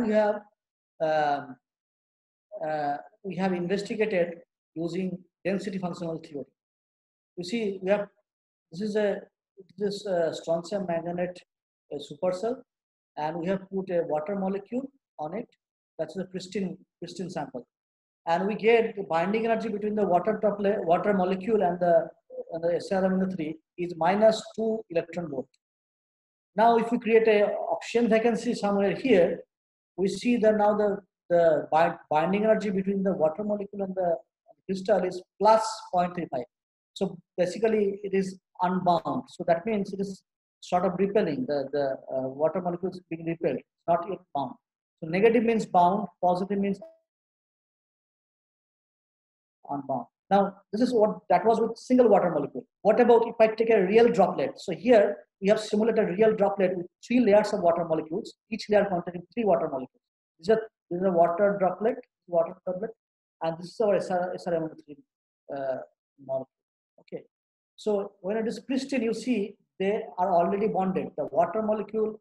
we have investigated using density functional theory. You see, this is a strontium manganate supercell, and we have put a water molecule on it. That's a pristine sample, and we get the binding energy between the water molecule and the SiO3 is -2 electron volt. Now, if we create a oxygen vacancy somewhere here, we see that now the binding energy between the water molecule and the crystal is plus 0.35. So basically, it is unbound. So that means it is sort of repelling. The water molecules being repelled, not yet bound. So negative means bound, positive means unbound. Now, this is what that was with single water molecule. What about if I take a real droplet? So here we have simulated a real droplet with 3 layers of water molecules, each layer containing 3 water molecules. This is a water droplet, and this is our SiO3 molecule. Okay. So when it is pristine, you see they are already bonded. The water molecule,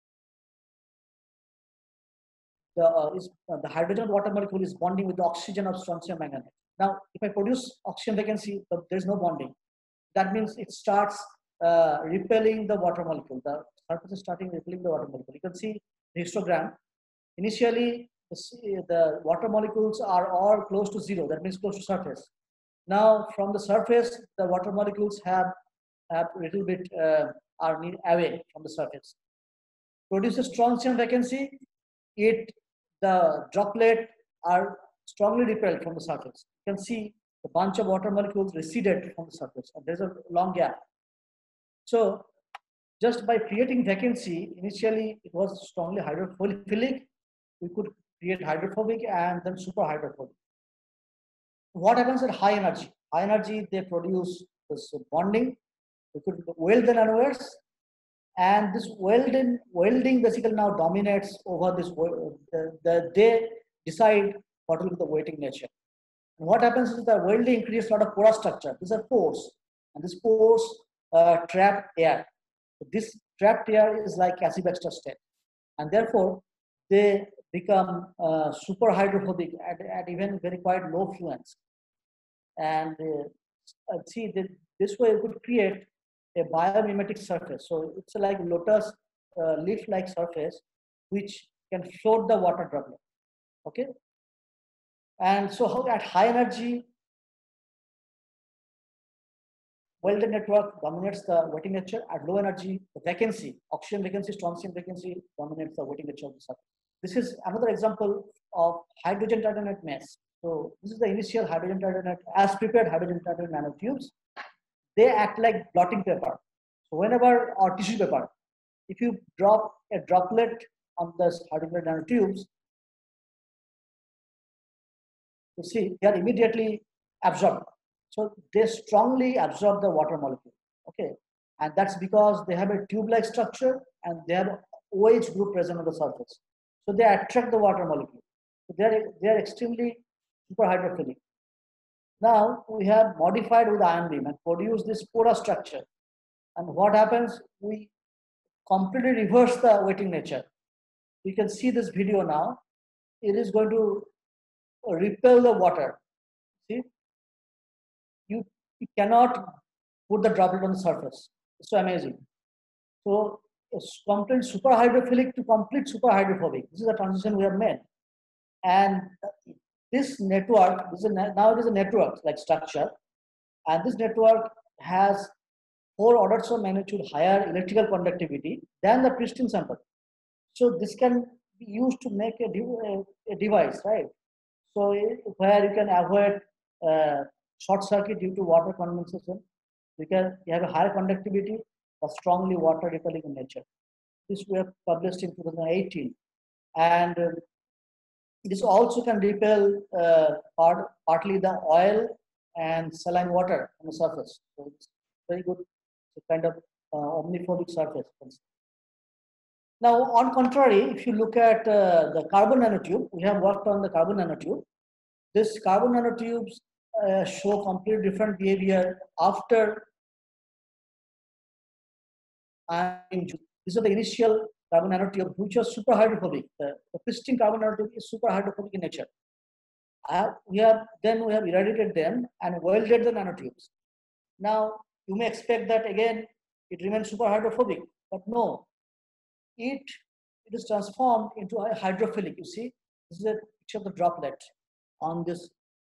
the hydrogen water molecule is bonding with the oxygen of strontium manganate. Now, if I produce oxygen vacancy, but there is no bonding, that means it starts repelling the water molecule. The surface is starting repelling the water molecule. You can see the histogram. Initially, the water molecules are all close to 0. That means close to surface. Now, from the surface, the water molecules have a little bit are away from the surface. Produces strontium vacancy. The droplet are strongly repelled from the surface. You can see the bunch of water molecules receded from the surface, and there's a long gap. So, just by creating vacancy, initially it was strongly hydrophilic. We could create hydrophobic and then super hydrophobic. What happens at high energy? High energy, they produce this bonding. We could weld the nanowires, and this welding basically now dominates over this. They decide what will be the wetting nature. And what happens is that welding creates a lot of porous structure. These are pores, and these pores trap air. So this trapped air is like Cassey-Baxter state, and therefore the become super hydrophobic at even very quite low fluence. And see, this way you could create a biomimetic surface. So it's like lotus leaf-like surface which can float the water droplet. Okay. And so how at high energy, welded network dominates the wetting nature. At low energy, the vacancy, oxygen vacancy, strontium vacancy dominates the wetting nature of the surface. This is another example of hydrogen titanate mesh. So this is the initial hydrogen titanate, as prepared hydrogen titanate nanotubes. They act like blotting paper. So whenever, or tissue paper, if you drop a droplet on the hydrogen nanotubes, you see they are immediately absorbed. So they strongly absorb the water molecule. Okay, and that's because they have a tube-like structure and they have OH group present on the surface. So they attract the water molecule. So they are extremely super hydrophilic. Now we have modified with ion beam and produced this porous structure. And what happens? We completely reverse the wetting nature. You can see this video now. It is going to repel the water. See, you cannot put the droplet on the surface. It's so amazing. So it's complete super hydrophilic to complete super hydrophobic. This is the transition we have made. And this network, now it is a network like structure, and this network has 4 orders of magnitude higher electrical conductivity than the pristine sample. So this can be used to make a device, right? So where you can avoid short circuit due to water condensation, you have a higher conductivity but strongly water repelling in nature. This we have published in 2018, and this also can repel partly the oil and saline water on the surface. So it's very good, kind of omniphobic surface. Now, on contrary, if you look at the carbon nanotube, we have worked on the carbon nanotube. This carbon nanotubes show completely different behavior after. These are the initial carbon nanotube, which was super hydrophobic. The pristine carbon nanotube is super hydrophobic in nature. We have irradiated them and welded the nanotubes. Now, you may expect that again it remains super hydrophobic, but no, it is transformed into a hydrophilic. You see, this is a picture of the droplet on this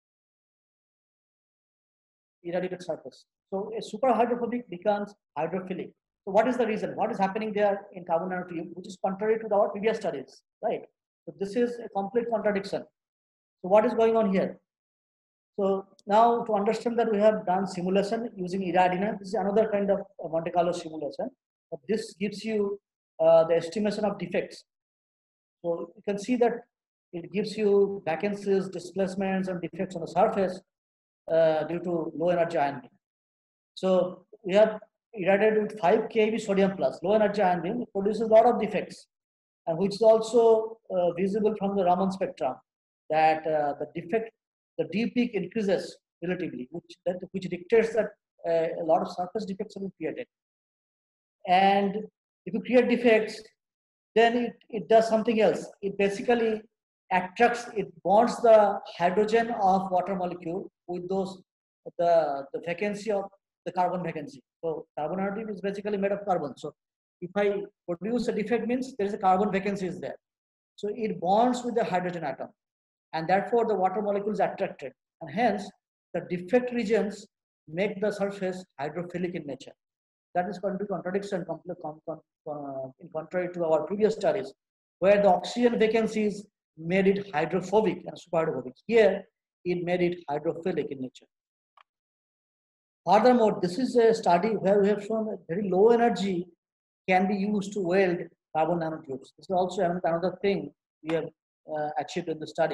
irradiated surface. So a super hydrophobic becomes hydrophilic. So what is the reason? What is happening there in carbon nanotube, which is contrary to our previous studies, right? So this is a complete contradiction. So what is going on here? So now to understand that, we have done simulation using irradiance. This is another kind of Monte Carlo simulation, but this gives you the estimation of defects. So you can see that it gives you vacancies, displacements, and defects on the surface due to low energy ion beam. So we have irradiated with 5 keV sodium plus low energy ion beam. It produces a lot of defects, and which is also visible from the Raman spectrum, that the defect, the D peak increases relatively, which dictates that a lot of surface defects have been created. And if you create defects, then it does something else. It basically attracts, it bonds the hydrogen of water molecule with the vacancy of the carbon vacancy. So carbon nanotube is basically made of carbon. So if I produce a defect, means there is a carbon vacancy is there. So it bonds with the hydrogen atom, and therefore the water molecule is attracted, and hence the defect regions make the surface hydrophilic in nature. That is going to be contradiction in contrary to our previous studies, where the oxygen vacancies made it hydrophobic and super hydrophobic. Here, it made it hydrophilic in nature. Furthermore, this is a study where we have shown that very low energy can be used to weld carbon nanotubes. This is also another thing we have achieved in the study.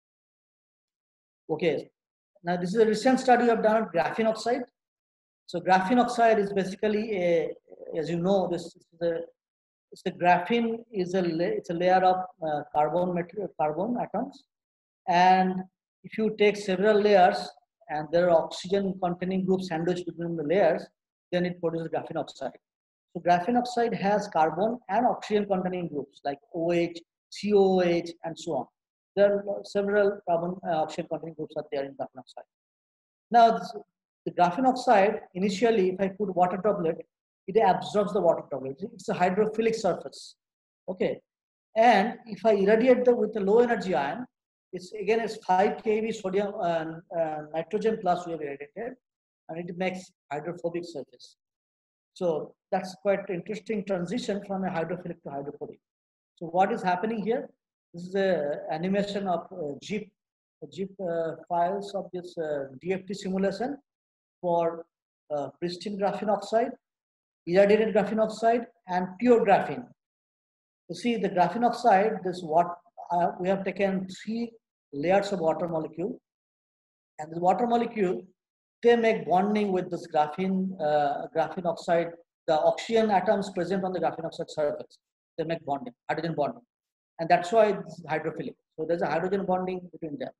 Okay, now this is a recent study we have done on graphene oxide. So graphene oxide is basically as you know, the graphene is it's a layer of carbon atoms, and if you take several layers and there are oxygen containing groups sandwiched between the layers, then it produces graphene oxide. So graphene oxide has carbon and oxygen containing groups like OH, COOH, and so on. There are several carbon oxygen containing groups are there in graphene oxide. Now, the graphene oxide, initially, if I put water droplet, it absorbs the water droplet. It's a hydrophilic surface. Okay. And if I irradiate with a low energy ion, it's 5 kV sodium and nitrogen plus we have irradiated, and it makes hydrophobic surface. So that's quite interesting transition from a hydrophilic to hydrophobic. So what is happening here? This is a animation of GIF files of this DFT simulation for pristine graphene oxide, irradiated graphene oxide, and pure graphene. You see the graphene oxide, we have taken 3 layers of water molecule, and the water molecule, they make bonding with this graphene oxide, the oxygen atoms present on the graphene oxide surface. They make bonding, hydrogen bonding, and that's why it's hydrophilic. So there's a hydrogen bonding between them.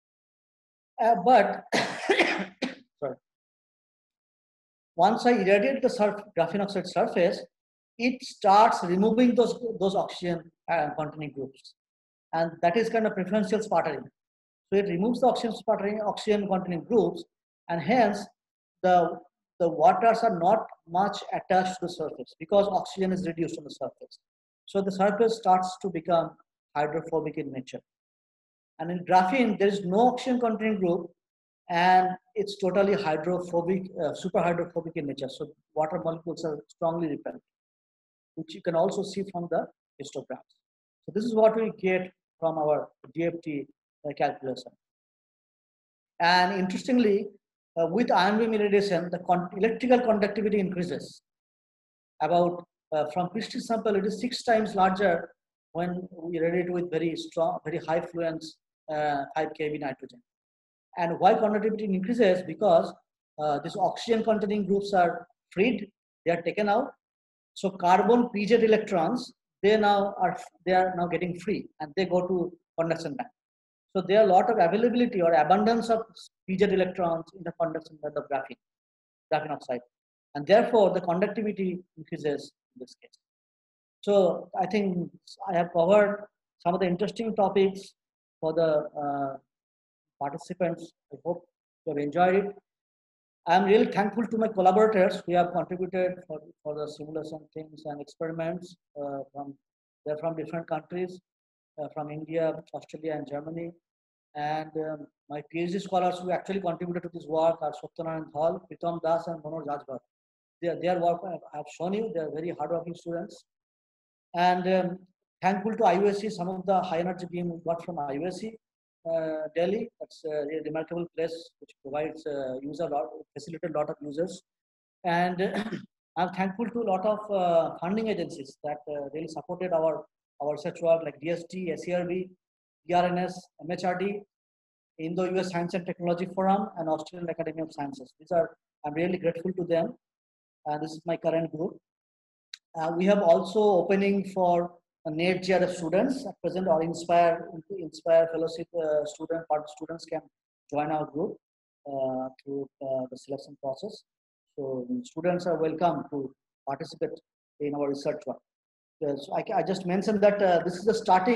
But sorry. Once I irradiate the graphene oxide surface, it starts removing those oxygen containing groups, and that is kind of preferential sputtering. So it removes the oxygen containing groups, and hence the waters are not much attached to the surface because oxygen is reduced on the surface. So the surface starts to become hydrophobic in nature. And in graphene, there is no oxygen containing group, and it's totally hydrophobic, super hydrophobic in nature. So water molecules are strongly repellent, which you can also see from the histograms. So this is what we get from our DFT calculation. And interestingly, with ion beam irradiation, the electrical conductivity increases. About from pristine sample, it is 6 times larger when we irradiate with very strong, very high fluence 5 kV nitrogen. And why conductivity increases? Because these oxygen containing groups are freed, they are taken out. So carbon PZ electrons, they are now getting free, and they go to conduction band. So there are a lot of availability or abundance of PZ electrons in the conduction band of graphene oxide, and therefore the conductivity increases in this case. So I think I have covered some of the interesting topics for the participants. I hope you have enjoyed it. I am really thankful to my collaborators who have contributed for the simulation things and experiments. They're from different countries, from India, Australia, and Germany. And my PhD scholars who actually contributed to this work are Satyanaran Dhal, Pritam Das, and Manoj Rajbhar. Their work I have shown you. They are very hardworking students. And thankful to IUSC, some of the high energy beam we got from IUSC. Delhi, that's a really remarkable place which provides facilitated a lot of users. And I'm thankful to a lot of funding agencies that really supported our research work, like DST, SERB, DRNS, MHRD, Indo-US Science and Technology Forum, and Australian Academy of Sciences. I'm really grateful to them. And this is my current group. We have also opening for NET JRF students at present, or Inspire Fellowship students can join our group through the selection process. So students are welcome to participate in our research work. So I just mentioned that this is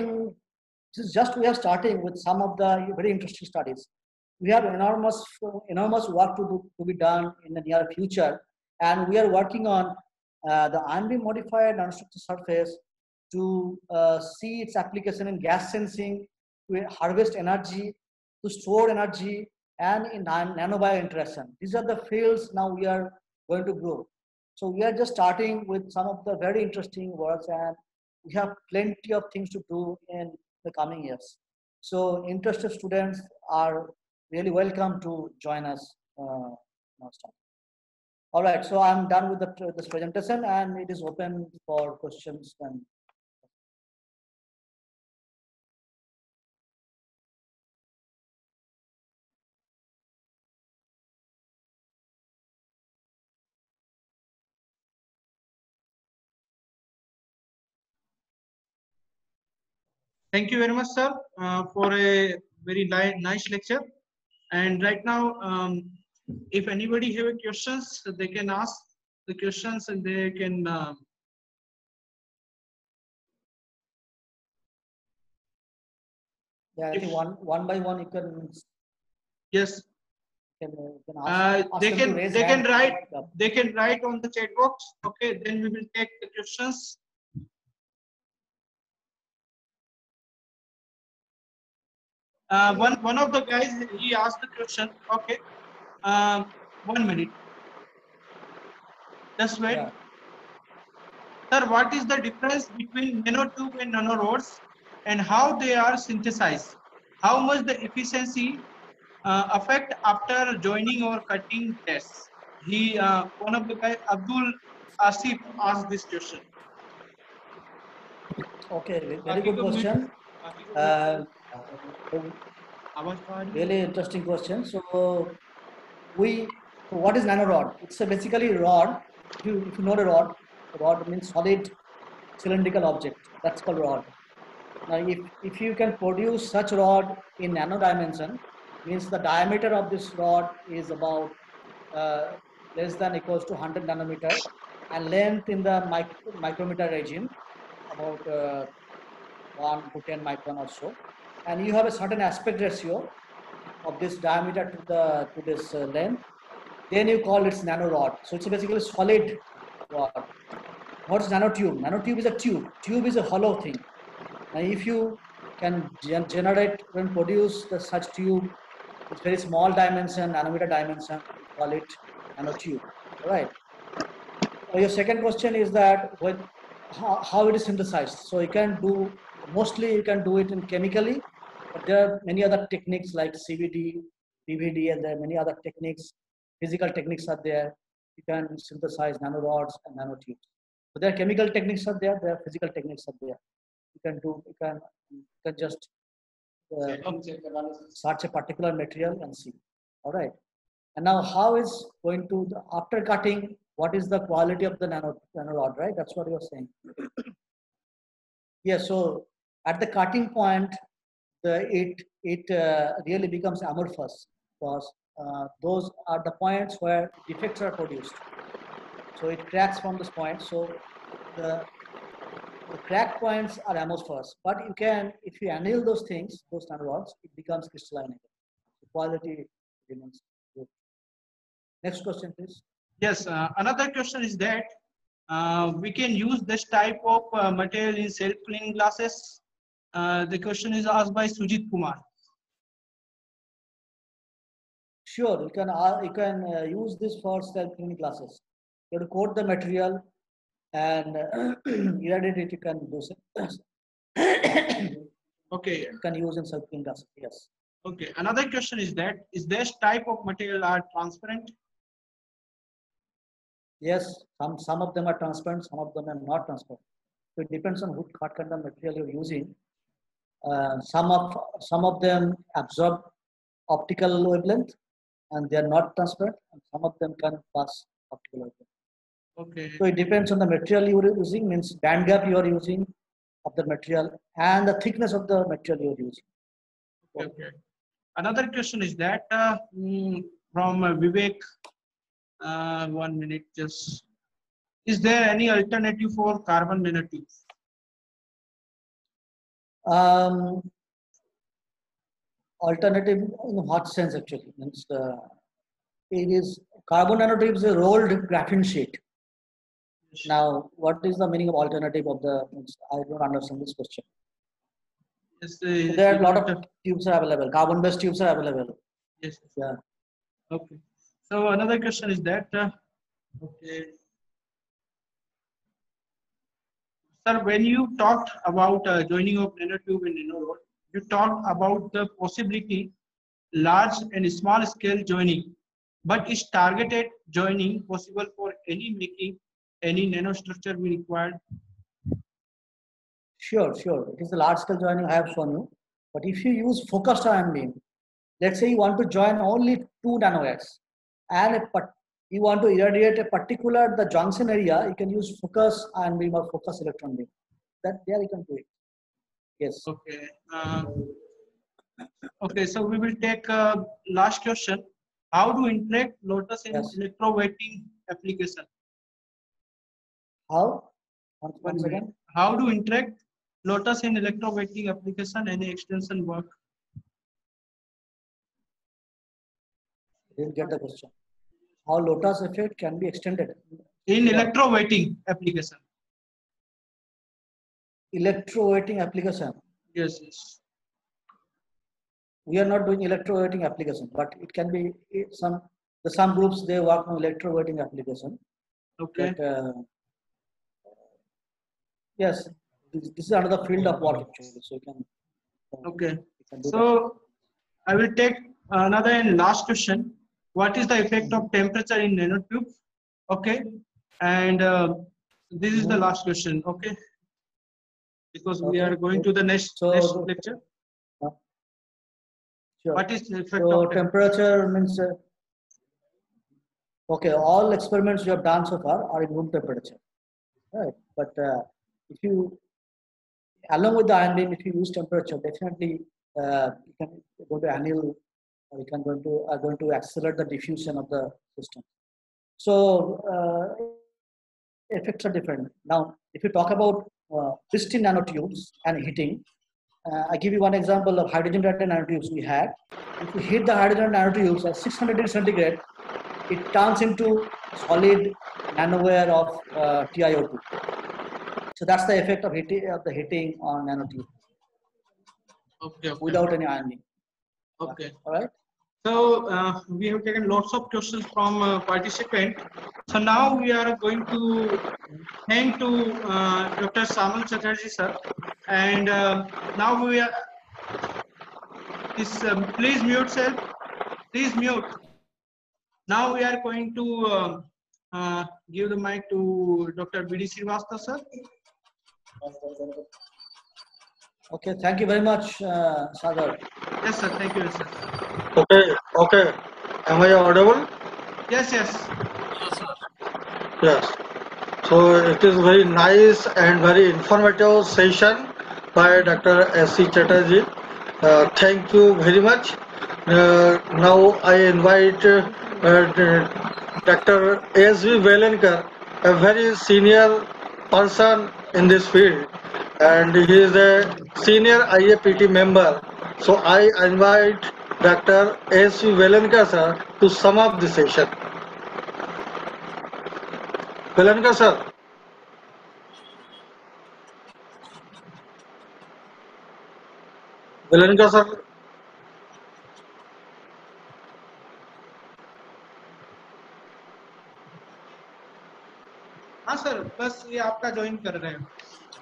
we are starting with some of the very interesting studies. We have enormous work to be done in the near future, and we are working on the ion beam modified nanostructure surface to see its application in gas sensing, to harvest energy, to store energy, and in nanobio interaction. These are the fields now we are going to grow. So we are just starting with some of the very interesting works, and we have plenty of things to do in the coming years. So interested students are really welcome to join us next time. All right, so I'm done with this presentation, and it is open for questions. And Thank you very much, sir, for a very nice lecture. And right now, if anybody have questions, they can ask the questions, and they can Yeah, I think one by one you can Yes. ask They them to can raise they can hand. write Yeah. they can write on the chat box. Okay, then we will take the questions. One of the guys, he asked the question. Okay, 1 minute. Just wait. Yeah. Sir, what is the difference between nanotube and nanorods, and how they are synthesized? How much the efficiency affect after joining or cutting tests? He one of the guy, Abdul Asif, asked this question. Okay, very good question. Really interesting question. So what is nanorod? It's a basically rod. If you know the rod means solid cylindrical object. That's called rod. Now, if you can produce such rod in nano dimension, means the diameter of this rod is about less than equals to 100 nanometer, and length in the micrometer regime about 1 to 10 micron or so, and you have a certain aspect ratio of this diameter to this length, then you call it nanorod. So it's basically solid rod. What's nanotube? Nanotube is a tube. Tube is a hollow thing. Now, if you can generate and produce such tube with very small dimension, nanometer dimension, we call it nanotube. All right. So your second question is that how it is synthesized. So you can do, mostly you can do it in chemically, but there are many other techniques like CVD, PVD, and there are many other techniques. Physical techniques are there. You can synthesize nanorods and nanotubes. So there are chemical techniques are there. There are physical techniques are there. You can just search a particular material and see. All right. And now, how is going to after cutting? What is the quality of the nanorod? Right. That's what you're saying. Yeah. So at the cutting point, it really becomes amorphous because those are the points where defects are produced. So it cracks from this point. So the crack points are amorphous, but you can, if you anneal those things, those nanorods, it becomes crystalline again. The quality remains good. Next question, please. Yes, another question is that we can use this type of material in self-cleaning glasses. The question is asked by Sujit Kumar. Sure, you can use this for self-cleaning glasses. You have to coat the material and irradiate it. You can do it. Okay. You can use in self-cleaning glasses. Yes. Okay. Another question is that is this type of material are transparent? Yes, some of them are transparent, some of them are not transparent. So it depends on what kind of material you're using. Some of them absorb optical wavelength, and they are not transparent. And some of them can pass optical wavelength. Okay. So it depends on the material you are using, means band gap you are using of the material and the thickness of the material you are using. Okay. Another question is that from Vivek. 1 minute, just. Is there any alternative for carbon nanotubes? Alternative in what sense actually? Means it is carbon nanotube is a rolled graphene sheet. Now, what is the meaning of alternative of the? I don't understand this question. Yes, so there are a lot of tubes are available. Carbon-based tubes are available. Yes. Yeah. Okay. So another question is that. Okay. Sir, when you talked about joining of nanotube and nanorod, you talked about the possibility large and small scale joining, but is targeted joining possible for any making any nanostructure we required? Sure. It is the large scale joining I have shown you. But if you use focused ion beam, let's say you want to join only 2 nanowatt, and you want to irradiate a particular the junction area, you can use focus ion beam or focus electron beam. That there you can do it. Yes. Okay. Okay. So we will take last question. How to interact Lotus in electrowetting application? How? Once again. How to interact Lotus in electrowetting application? Any extension work? Didn't get the question. How Lotus effect can be extended? In electroweighting application. Electroweighting application. Yes, yes. We are not doing electroweighting application, but it can be some groups they work on electroweighting application. Okay. But, yes, this is another field of work actually. So you can. Okay. You can do that. So I will take another and last question. What is the effect of temperature in nanotube? Okay. And this is the last question. Okay. Because we are going to the next lecture. Sure. What is the effect So of temperature means okay, all experiments you have done so far are in room temperature, right? But if you, along with the ion beam, if you use temperature, definitely you can go to anneal, or you can going to accelerate the diffusion of the system. So effects are different. Now, if you talk about pristine nanotubes and heating, I give you one example of hydrogen reactor nanotubes we had. If you heat the hydrogen nanotubes at 600 degrees centigrade, it turns into solid nanowire of TiO2. So that's the effect of heating on nanotube. Okay. Without any ion beam. Okay. All right. So we have taken lots of questions from participants. So now we are going to thank to Dr. Samal Chatterjee sir, and now we are. Please mute self. Please mute. Now we are going to give the mic to Dr. B.D. Srivastava sir. Okay. Thank you very much, Sagar. Yes sir. Thank you sir. Okay. Am I audible? Yes. Yes. So it is very nice and very informative session by Dr. S.C. Chatterjee. Thank you very much. Now I invite Dr. S.V. Velenkar, a very senior person in this field, and he is a senior IAPT member. So I invite Dr. S.V. Velenkar sir to sum up the session. Velenkar sir. Velenkar sir. हाँ sir बस ये आपका join कर रहे हैं.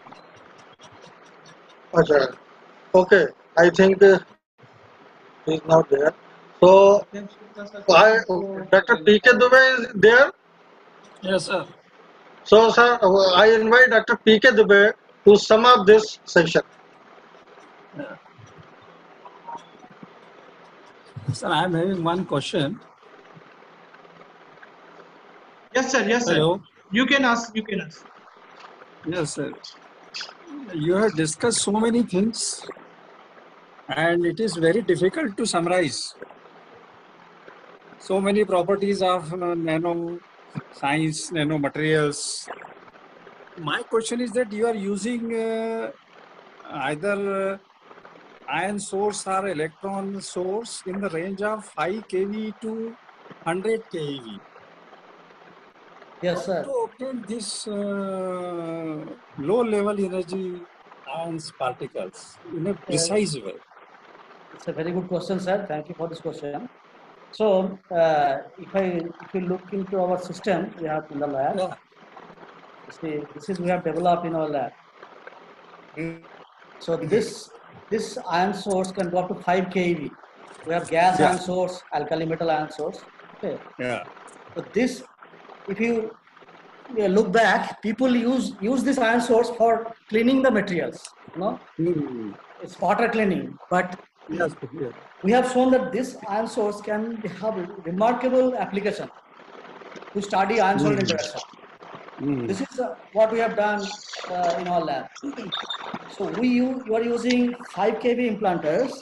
Achha. Okay, I think he is not there. So, Dr. P.K. Dubey is there. Yes, sir. So, sir, I invite Dr. P.K. Dubey to sum up this section. Sir, I am having one question. Yes sir. Hello. You can ask. Yes, sir. You have discussed so many things, and it is very difficult to summarize. So many properties of nano science, nanomaterials. My question is that you are using either ion source or electron source in the range of 5 keV to 100 keV. Yes, sir. To obtain this low level energy ions particles in a precise way. It's a very good question, sir. Thank you for this question. So, if you look into our system, we have in the lab. Yeah. See, this is we have developed in our lab. So this ion source can go up to 5 keV. We have gas ion source, alkali metal ion source. Okay. Yeah. So this, if you look back, people use this ion source for cleaning the materials. It's water cleaning, but Yes. we have shown that this ion source can have remarkable application to study ion solid interaction. This is what we have done in our lab. So you are using 5 kV implanters.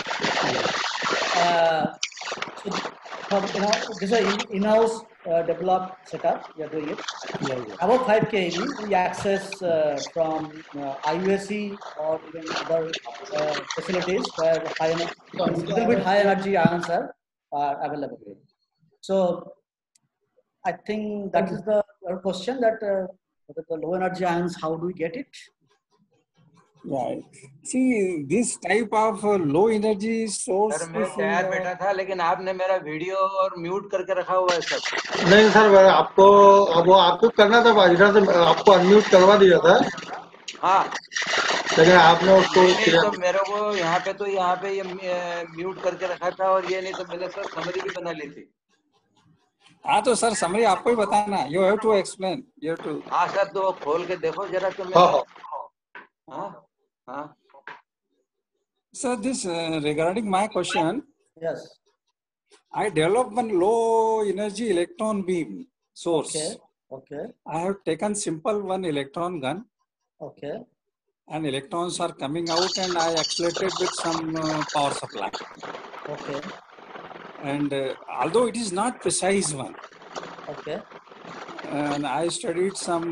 This is an in-house developed setup. We are doing it. Above 5 kV, we access from IUSC or even other facilities where a little bit high energy ions are available. So I think that is the question, that the low energy ions, how do we get it? Right. See, this type of low energy source sir मैं is in तैयार the, बैठा था लेकिन आपने मेरा video और mute करके रखा हुआ है सब. नहीं सर, आपको वो आपको करना था, इधर से आपको अनम्यूट करवा दिया था, हाँ लेकिन आपने उसको नहीं किया. तो मेरे को यहाँ पे ये म्यूट करके रखा था और ये नहीं तो मैंने सर समरी भी बना ली थी. हाँ तो सर समरी आपको ही बताना. You have to explain. You have to. हाँ सर तो वो खोल के देखो जरा तुम. हाँ हाँ. हाँ हाँ. Sir, this regarding my question, Yes. I developed one low energy electron beam source. Okay. Okay. I have taken simple one electron gun, Okay. and electrons are coming out, and I accelerated with some power supply. Okay. And although it is not precise one, Okay. and I studied some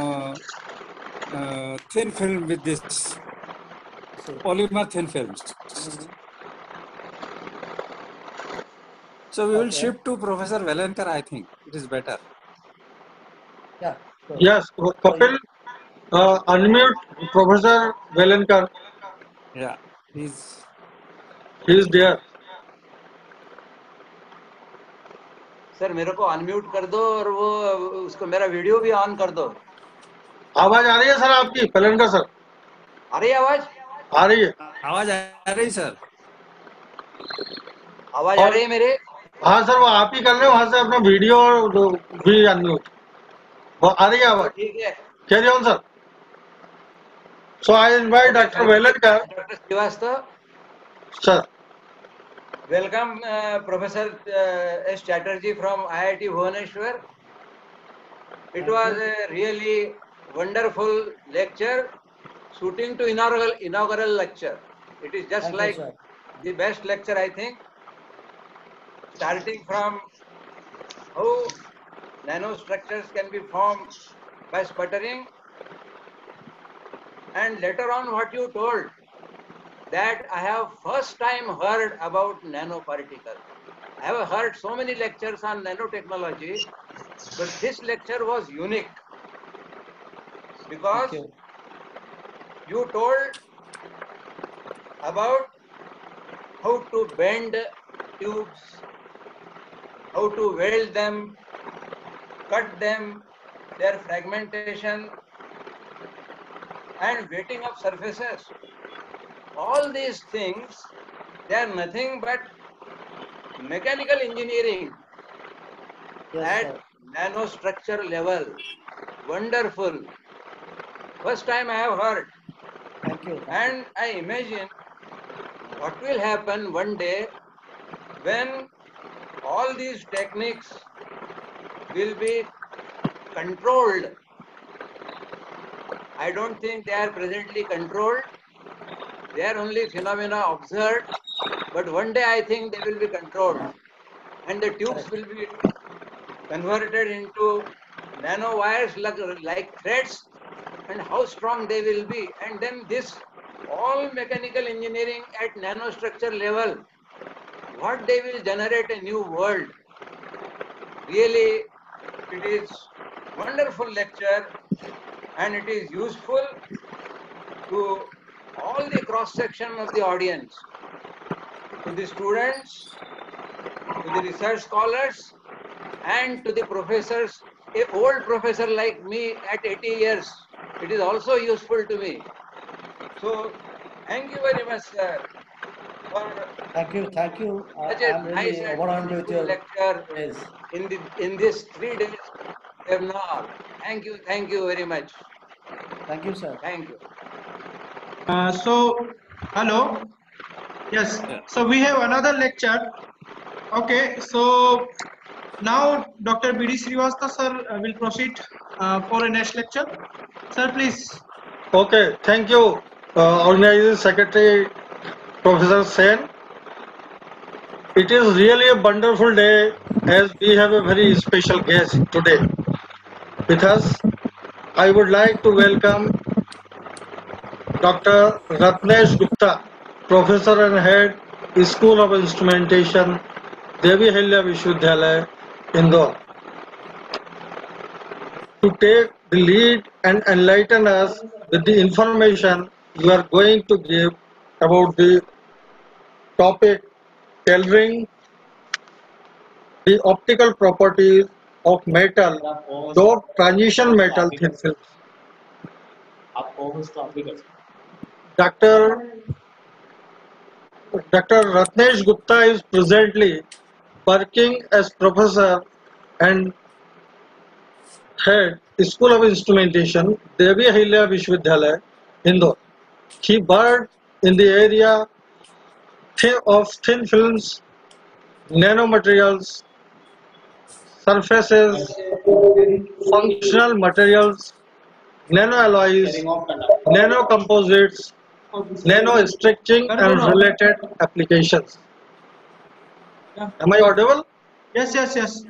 thin film with this See. polymer thin films. So we will Okay. shift to Professor Valenkar. I think it is better. Yeah. So, Yes, Kapil, unmute Professor Valenkar. Yeah, he's. He is there. Sir मेरे को unmute कर दो और वो उसको मेरा video भी on कर दो. आवाज आ रही है सर आपकी, वेलेनकर सर? आ रही है आवाज? आ रही है. आवाज आ रही सर? आवाज आ रही है मेरे? हाँ सर, वो आप ही कर रहे हो वहां से अपना वीडियो भी अनम्यूट. वो आ रही है आवाज. ठीक है. Carry on sir. So I invite Dr. Valenkar. Dr. Srivastava. Sir. Welcome, Professor S. Chatterjee from IIT Bhubaneswar. It was a really wonderful lecture, suiting to inaugural lecture. It is just Thank you, like sir. the best lecture, I think. Starting from how nanostructures can be formed by sputtering, and later on what you told, that I have first time heard about nanoparticle. I have heard so many lectures on nanotechnology, but this lecture was unique because Thank you told about how to bend tubes, how to weld them, cut them, their fragmentation, and wetting of surfaces. All these things, they are nothing but mechanical engineering Yes, at sir. nanostructure level. Wonderful. First time I have heard. Thank you. And I imagine what will happen one day when all these techniques will be controlled. I don't think they are presently controlled. They are only phenomena observed, but one day I think they will be controlled, and the tubes will be converted into nano wires like threads, and how strong they will be. And then this all mechanical engineering at nanostructure level, what they will generate a new world. Really, it is wonderful lecture, and it is useful to all the cross section of the audience, to the students, to the research scholars, and to the professors. A old professor like me at 80 years, it is also useful to me. So, thank you very much, sir, for Thank you. Thank you. such a I'm nice really and overwhelmed with beautiful your lecture praise. in this 3 days webinar. Thank you very much. Thank you, sir. Thank you. Hello. Yes. Yeah. So we have another lecture. Okay. So now Dr. B.D. Srivastava sir will proceed for a next lecture. Sir, please. Okay, thank you, Organizing Secretary Professor Sen. It is really a wonderful day as we have a very special guest today with us. I would like to welcome Dr. Ratnesh Gupta, Professor and Head, School of Instrumentation, Devi Ahilya Vishwavidyalaya, Indore, to take the lead and enlighten us with the information you are going to give about the topic tailoring the optical properties of metal, though transition metal thin films. Dr. Dr. Ratnesh Gupta is presently working as professor and head School of Instrumentation, Devi Ahilya Vishwavidyalaya, Indore. He worked in the area of thin films, nanomaterials, surfaces, functional materials, nanoalloys, nanocomposites, nano-stretching and related applications. Am I audible? Yes, yes, yes.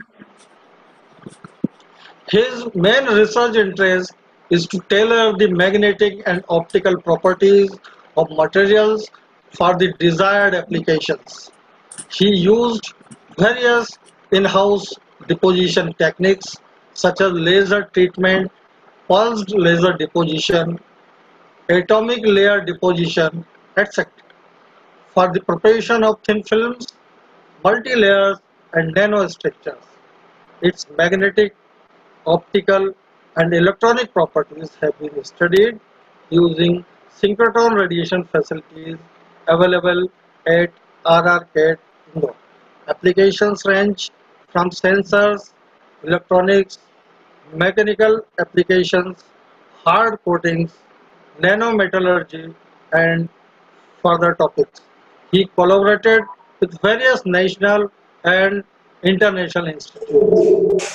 His main research interest is to tailor the magnetic and optical properties of materials for the desired applications. He used various in-house deposition techniques such as laser treatment, pulsed laser deposition, atomic layer deposition, etc. for the preparation of thin films, multi-layers and nanostructures. Its magnetic, optical and electronic properties have been studied using synchrotron radiation facilities available at RRCAT Indore. Applications range from sensors, electronics, mechanical applications, hard coatings, nanometallurgy and further topics. He collaborated with various national and international institutes.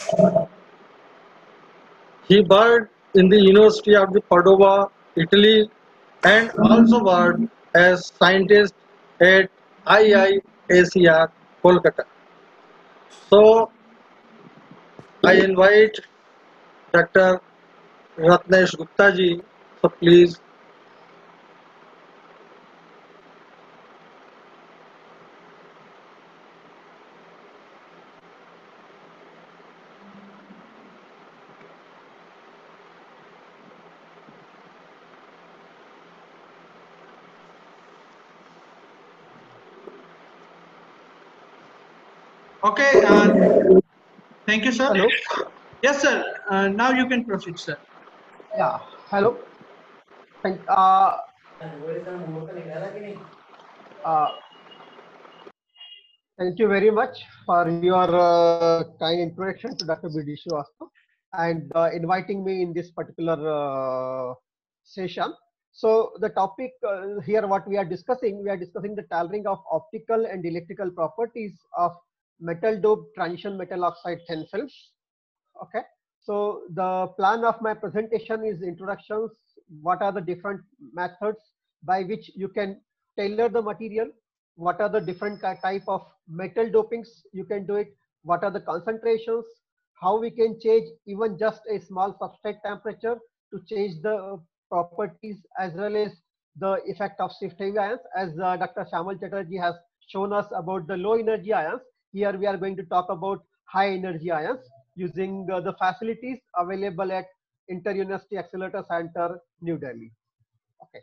He worked in the University of Padova, Italy, and also worked as scientist at IIACR, Kolkata. So I invite Dr. Ratnesh Gupta ji. So please. Okay. Thank you, sir. Hello. Yes, sir. Now you can proceed, sir. Yeah. Hello. Thank, thank you very much for your kind introduction to Dr. B.D. Srivastava and inviting me in this particular session. So the topic here, what we are discussing the tailoring of optical and electrical properties of metal doped transition metal oxide thin films. Okay. So the plan of my presentation is introductions. What are the different methods by which you can tailor the material? What are the different type of metal dopings you can do it? What are the concentrations? How we can change even just a small substrate temperature to change the properties as well as the effect of shift heavy ions, as Dr. Shamal Chatterjee has shown us about the low energy ions. Here we are going to talk about high energy ions using the facilities available at Inter-University Accelerator Center, New Delhi. Okay.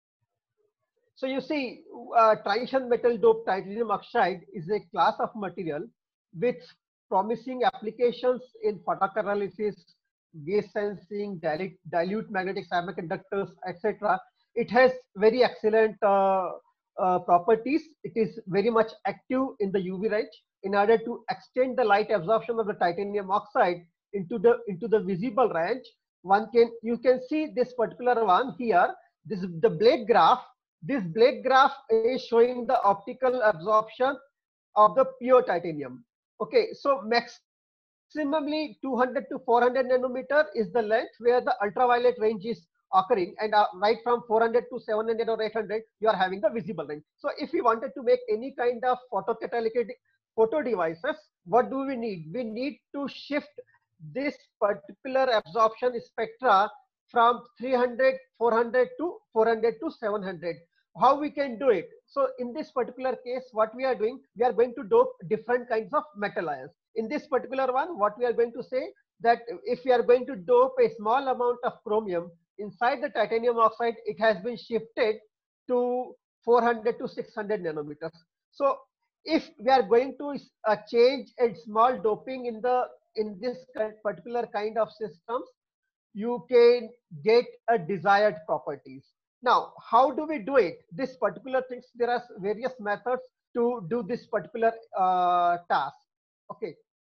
So you see, transition metal doped titanium oxide is a class of material with promising applications in photocatalysis, gas sensing, dilute magnetic semiconductors, etc. It has very excellent properties. It is very much active in the UV range. In order to extend the light absorption of the titanium oxide into the visible range, you can see this particular one here. This is the blade graph. This blade graph is showing the optical absorption of the pure titanium. Okay, so maximally 200 to 400 nanometer is the length where the ultraviolet range is occurring, and right from 400 to 700 or 800 you are having the visible range. So if we wanted to make any kind of photocatalytic photo devices, what do we need? We need to shift this particular absorption spectra from 300, 400 to 400 to 700. how we can do it? So in this particular case, what we are doing, we are going to dope different kinds of metal ions. In this particular one, what we are going to say, that if we are going to dope a small amount of chromium inside the titanium oxide, it has been shifted to 400 to 600 nanometers. So if we are going to change a small doping in this particular kind of systems, you can get a desired properties. Now, how do we do it? This particular things, there are various methods to do this particular task. Okay.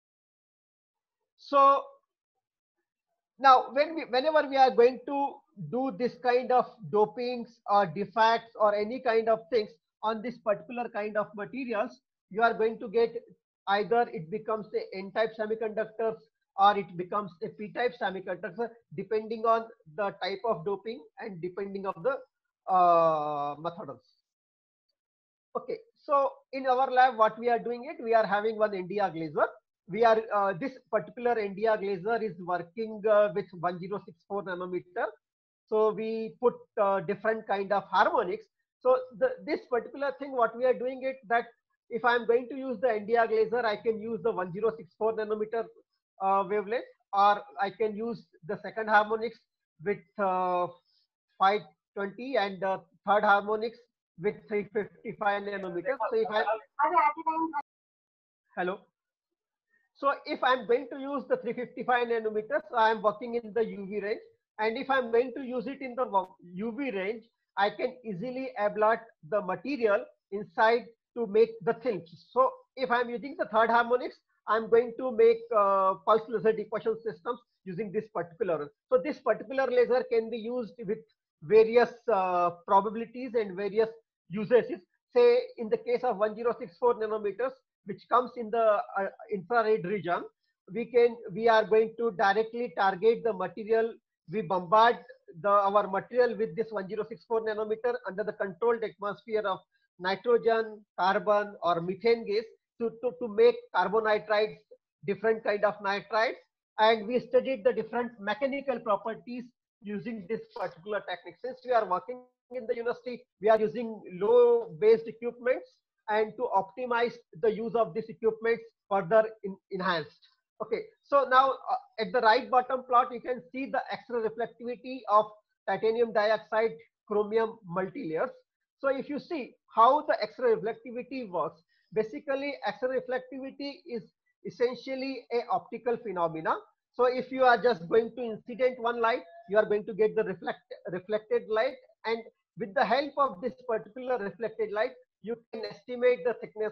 So now, whenever we are going to do this kind of dopings or defects or any kind of things on this particular kind of materials, you are going to get either it becomes a N-type semiconductors or it becomes a P-type semiconductor, depending on the type of doping and depending on the methods. Okay, so in our lab, what we are doing it, we are having one Nd:YAG laser. We are this particular Nd:YAG laser is working with 1064 nanometer. So we put different kind of harmonics. So this particular thing, what we are doing it, that if I am going to use the Nd:YAG laser, I can use the 1064 nanometer wavelength, or I can use the second harmonics with 520 and third harmonics with 355 nanometers. So if I hello. So if I'm going to use the 355 nanometers, I am working in the UV range. And if I'm going to use it in the UV range, I can easily ablate the material inside to make the films. So if I'm using the third harmonics, I'm going to make pulse laser deposition systems using this particular. So this particular laser can be used with various probabilities and various usages. Say in the case of 1064 nanometers, which comes in the infrared region, we are going to directly target the material. We bombard our material with this 1064 nanometer under the controlled atmosphere of nitrogen, carbon, or methane gas to make carbonitrides, different kind of nitrides, and we studied the different mechanical properties using this particular technique. Since we are working in the university, we are using low based equipments, and to optimize the use of this equipment further enhanced. Okay, so now at the right bottom plot, you can see the X-ray reflectivity of titanium dioxide chromium multilayers. So if you see how the X-ray reflectivity works, basically X-ray reflectivity is essentially a optical phenomena. So if you are just going to incident one light, you are going to get the reflected light, and with the help of this particular reflected light, you can estimate the thickness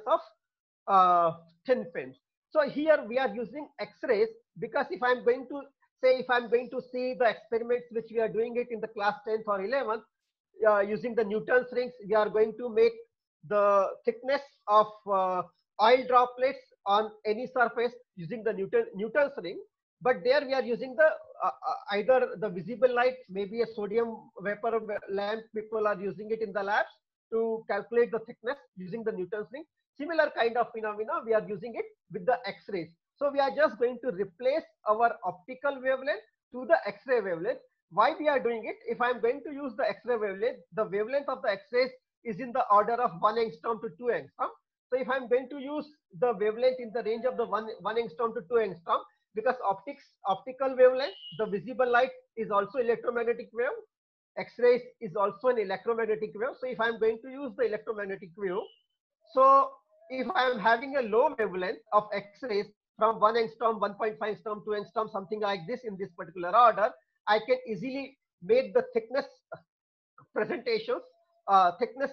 of thin films. So here we are using X-rays because if I'm going to say, if I'm going to see the experiments which we are doing it in the class 10th or 11th, using the Newton's rings, we are going to make the thickness of oil droplets on any surface using the Newton's ring. But there we are using the either the visible light, maybe a sodium vapor lamp. People are using it in the labs to calculate the thickness using the Newton's ring. Similar kind of phenomena we are using it with the X-rays. So we are just going to replace our optical wavelength to the X-ray wavelength. Why we are doing it? If I am going to use the X-ray wavelength, the wavelength of the X-rays is in the order of 1 angstrom to 2 angstrom. So if I am going to use the wavelength in the range of the 1 angstrom to 2 angstrom, because optical wavelength, the visible light is also electromagnetic wave. X-rays is also an electromagnetic wave. So if I am going to use the electromagnetic wave, so if I am having a low wavelength of X-rays from 1 angstrom, 1.5 angstrom, 2 angstrom, something like this in this particular order, I can easily make the thickness presentations, thickness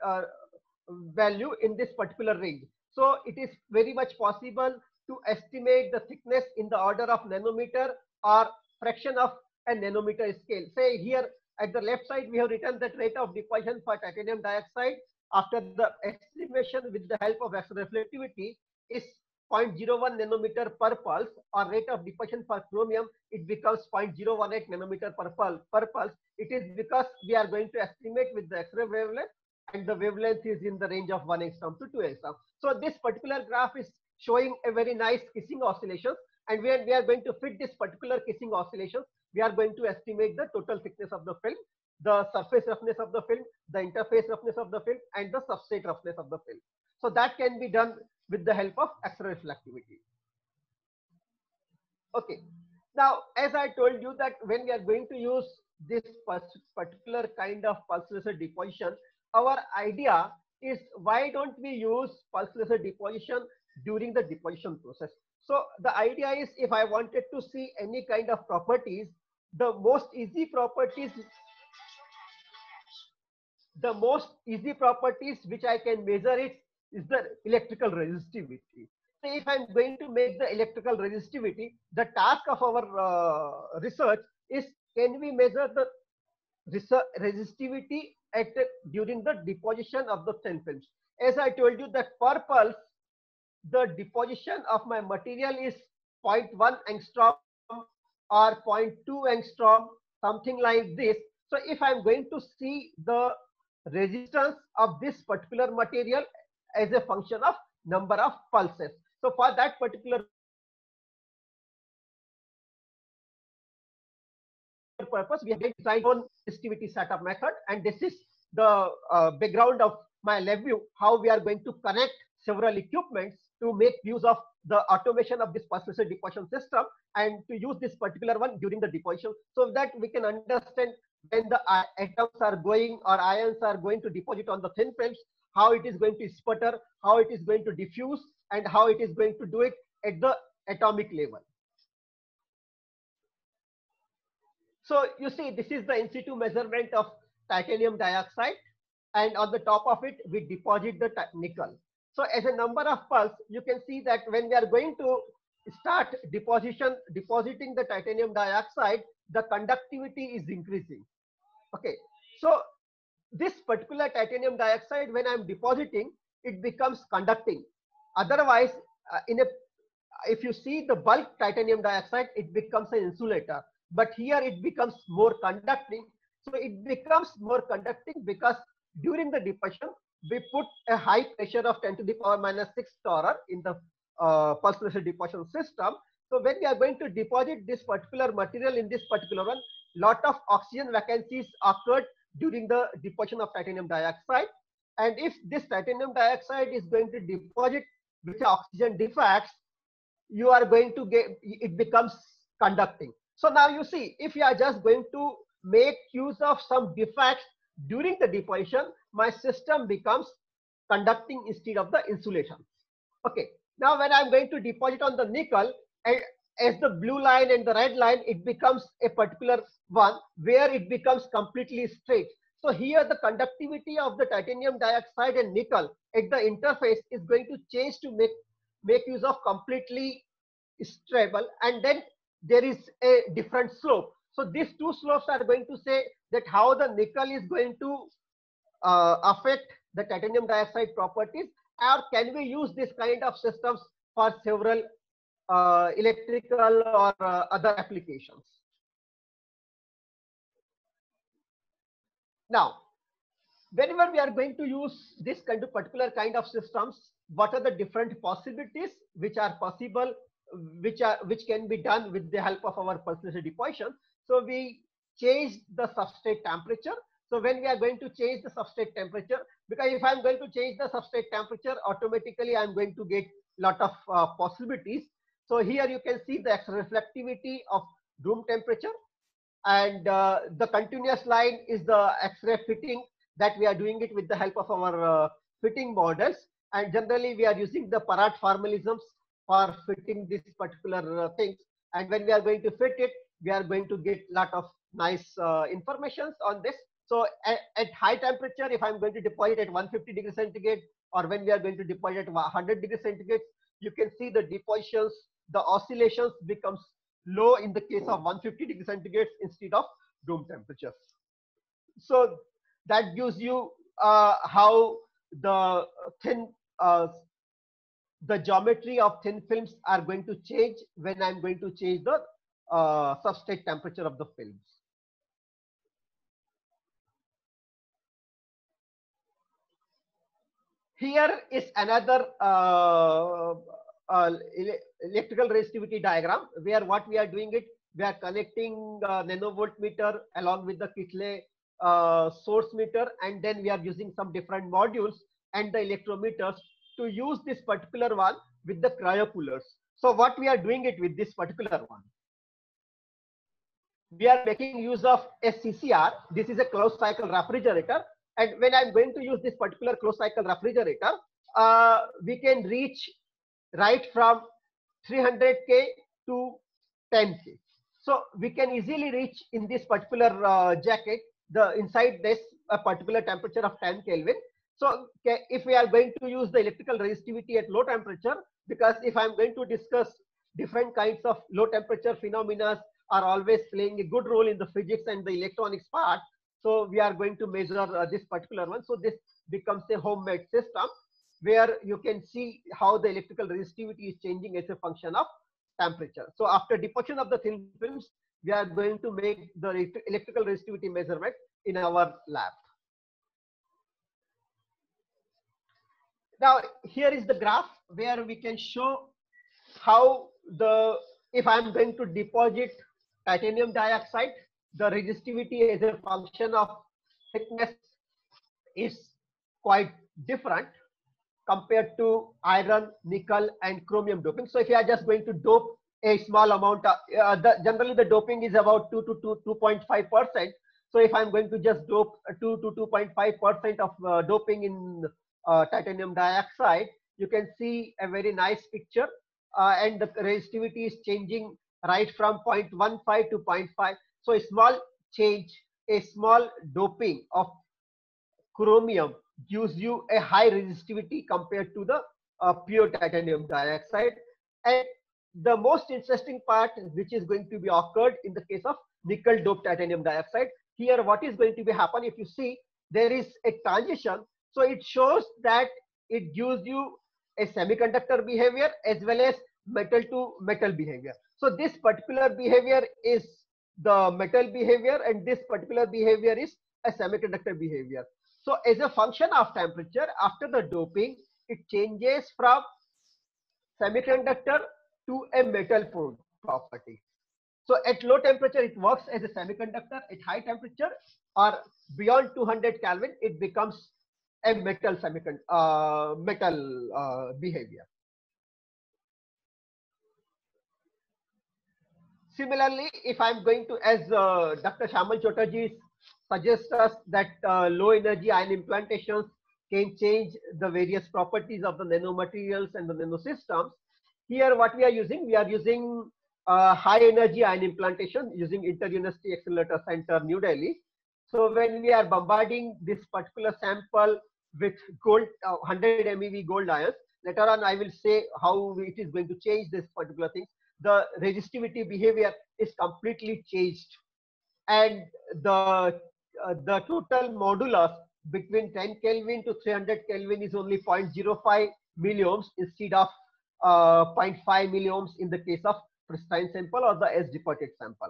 value in this particular range. So it is very much possible to estimate the thickness in the order of nanometer or fraction of a nanometer scale. Say here at the left side, we have written that rate of deposition for titanium dioxide after the estimation with the help of X-ray reflectivity is 0.01 nanometer per pulse, or rate of deposition for chromium, it becomes 0.018 nanometer per pulse. It is because we are going to estimate with the X-ray wavelength, and the wavelength is in the range of 1 angstrom to 2 angstrom. So this particular graph is showing a very nice kissing oscillations, and when we are going to fit this particular kissing oscillations, we are going to estimate the total thickness of the film the surface roughness of the film, the interface roughness of the film, and the substrate roughness of the film. So that can be done with the help of X-ray reflectivity. Okay. Now, as I told you that when we are going to use this particular kind of pulse laser deposition, our idea is why don't we use pulse laser deposition during the deposition process. So the idea is if I wanted to see any kind of properties, the most easy properties which I can measure it is the electrical resistivity. So if I'm going to make the electrical resistivity, the task of our research is can we measure the resistivity during the deposition of the thin films. As I told you that per pulse, the deposition of my material is 0.1 angstrom or 0.2 angstrom, something like this. So if I'm going to see the resistance of this particular material as a function of number of pulses. So for that particular purpose, we have designed one resistivity setup method, and this is the background of my lab view, how we are going to connect several equipments to make use of the automation of this pulse laser deposition system and to use this particular one during the deposition, so that we can understand when the atoms are going or ions are going to deposit on the thin films, how it is going to sputter, how it is going to diffuse, and how it is going to do it at the atomic level. So you see, this is the in situ measurement of titanium dioxide, and on the top of it, we deposit the nickel. So as a number of pulse, you can see that when we are going to start depositing the titanium dioxide, the conductivity is increasing. Okay, so this particular titanium dioxide, when I'm depositing, it becomes conducting. Otherwise, if you see the bulk titanium dioxide, it becomes an insulator. But here it becomes more conducting. So it becomes more conducting because during the deposition, we put a high pressure of 10 to the power minus 6 torr in the pulse laser deposition system. So when we are going to deposit this particular material in this particular one, lot of oxygen vacancies occurred during the deposition of titanium dioxide. And if this titanium dioxide is going to deposit with oxygen defects, you are going to get, it becomes conducting. So now you see, if you are just going to make use of some defects during the deposition, my system becomes conducting instead of the insulation. Okay, now when I'm going to deposit on the nickel, and as the blue line and the red line, it becomes a particular one where it becomes completely straight. So here the conductivity of the titanium dioxide and nickel at the interface is going to change to make use of completely stable, and then there is a different slope. So these two slopes are going to say that how the nickel is going to affect the titanium dioxide properties, or can we use this kind of systems for several electrical or other applications. Now, whenever we are going to use this kind of particular kind of systems, what are the different possibilities which are possible, which can be done with the help of our pulse laser deposition? So we change the substrate temperature. So when we are going to change the substrate temperature, because if I'm going to change the substrate temperature, automatically I'm going to get lot of possibilities. So here you can see the X-ray reflectivity of room temperature, and the continuous line is the X-ray fitting that we are doing it with the help of our fitting models. And generally we are using the Parat formalisms for fitting this particular things. And when we are going to fit it, we are going to get lot of nice informations on this. So at high temperature, if I'm going to deposit at 150 degrees centigrade, or when we are going to deposit at 100 degrees centigrade, you can see the depositions, the oscillations becomes low in the case of 150 degrees centigrade instead of room temperature. So that gives you how the the geometry of thin films are going to change when I'm going to change the substrate temperature of the films. Here is another electrical resistivity diagram where what we are doing it, we are connecting nanovoltmeter along with the Kittle source meter, and then we are using some different modules and the electrometers to use this particular one with the cryocoolers. So what we are doing it with this particular one, we are making use of a CCR. This is a closed cycle refrigerator, and when I'm going to use this particular closed cycle refrigerator, we can reach right from 300K to 10K. So we can easily reach in this particular jacket the inside this a particular temperature of 10 Kelvin. So if we are going to use the electrical resistivity at low temperature, because if I'm going to discuss different kinds of low temperature phenomena are always playing a good role in the physics and the electronics part. So we are going to measure this particular one. So this becomes a homemade system where you can see how the electrical resistivity is changing as a function of temperature. So after deposition of the thin films, we are going to make the electrical resistivity measurement in our lab. Now here is the graph where we can show how if I'm going to deposit titanium dioxide, the resistivity as a function of thickness is quite different compared to iron, nickel, and chromium doping. So if you are just going to dope a small amount, generally the doping is about 2 to 2.5%. So if I'm going to just dope 2 to 2.5% of doping in titanium dioxide, you can see a very nice picture, and the resistivity is changing right from 0.15 to 0.5. So a small change, a small doping of chromium gives you a high resistivity compared to the pure titanium dioxide. And the most interesting part, which is going to be occurred in the case of nickel doped titanium dioxide, here what is going to be happen, if you see there is a transition. So it shows that it gives you a semiconductor behavior as well as metal to metal behavior. So this particular behavior is the metal behavior, and this particular behavior is a semiconductor behavior. So as a function of temperature, after the doping, it changes from semiconductor to a metal property. So at low temperature, it works as a semiconductor. At high temperature or beyond 200 Kelvin, it becomes a metal behavior. Similarly, if I'm going to, as Dr. Shamal Chatterjee suggests us that low energy ion implantations can change the various properties of the nanomaterials and the nanosystems. Here what we are using high energy ion implantation using Inter-University Accelerator Center, New Delhi. So when we are bombarding this particular sample with gold, 100 MeV gold ions, later on I will say how it is going to change this particular thing. The resistivity behavior is completely changed, and the total modulus between 10 Kelvin to 300 Kelvin is only 0.05 milliohms instead of 0.5 milliohms in the case of pristine sample or the S departed sample.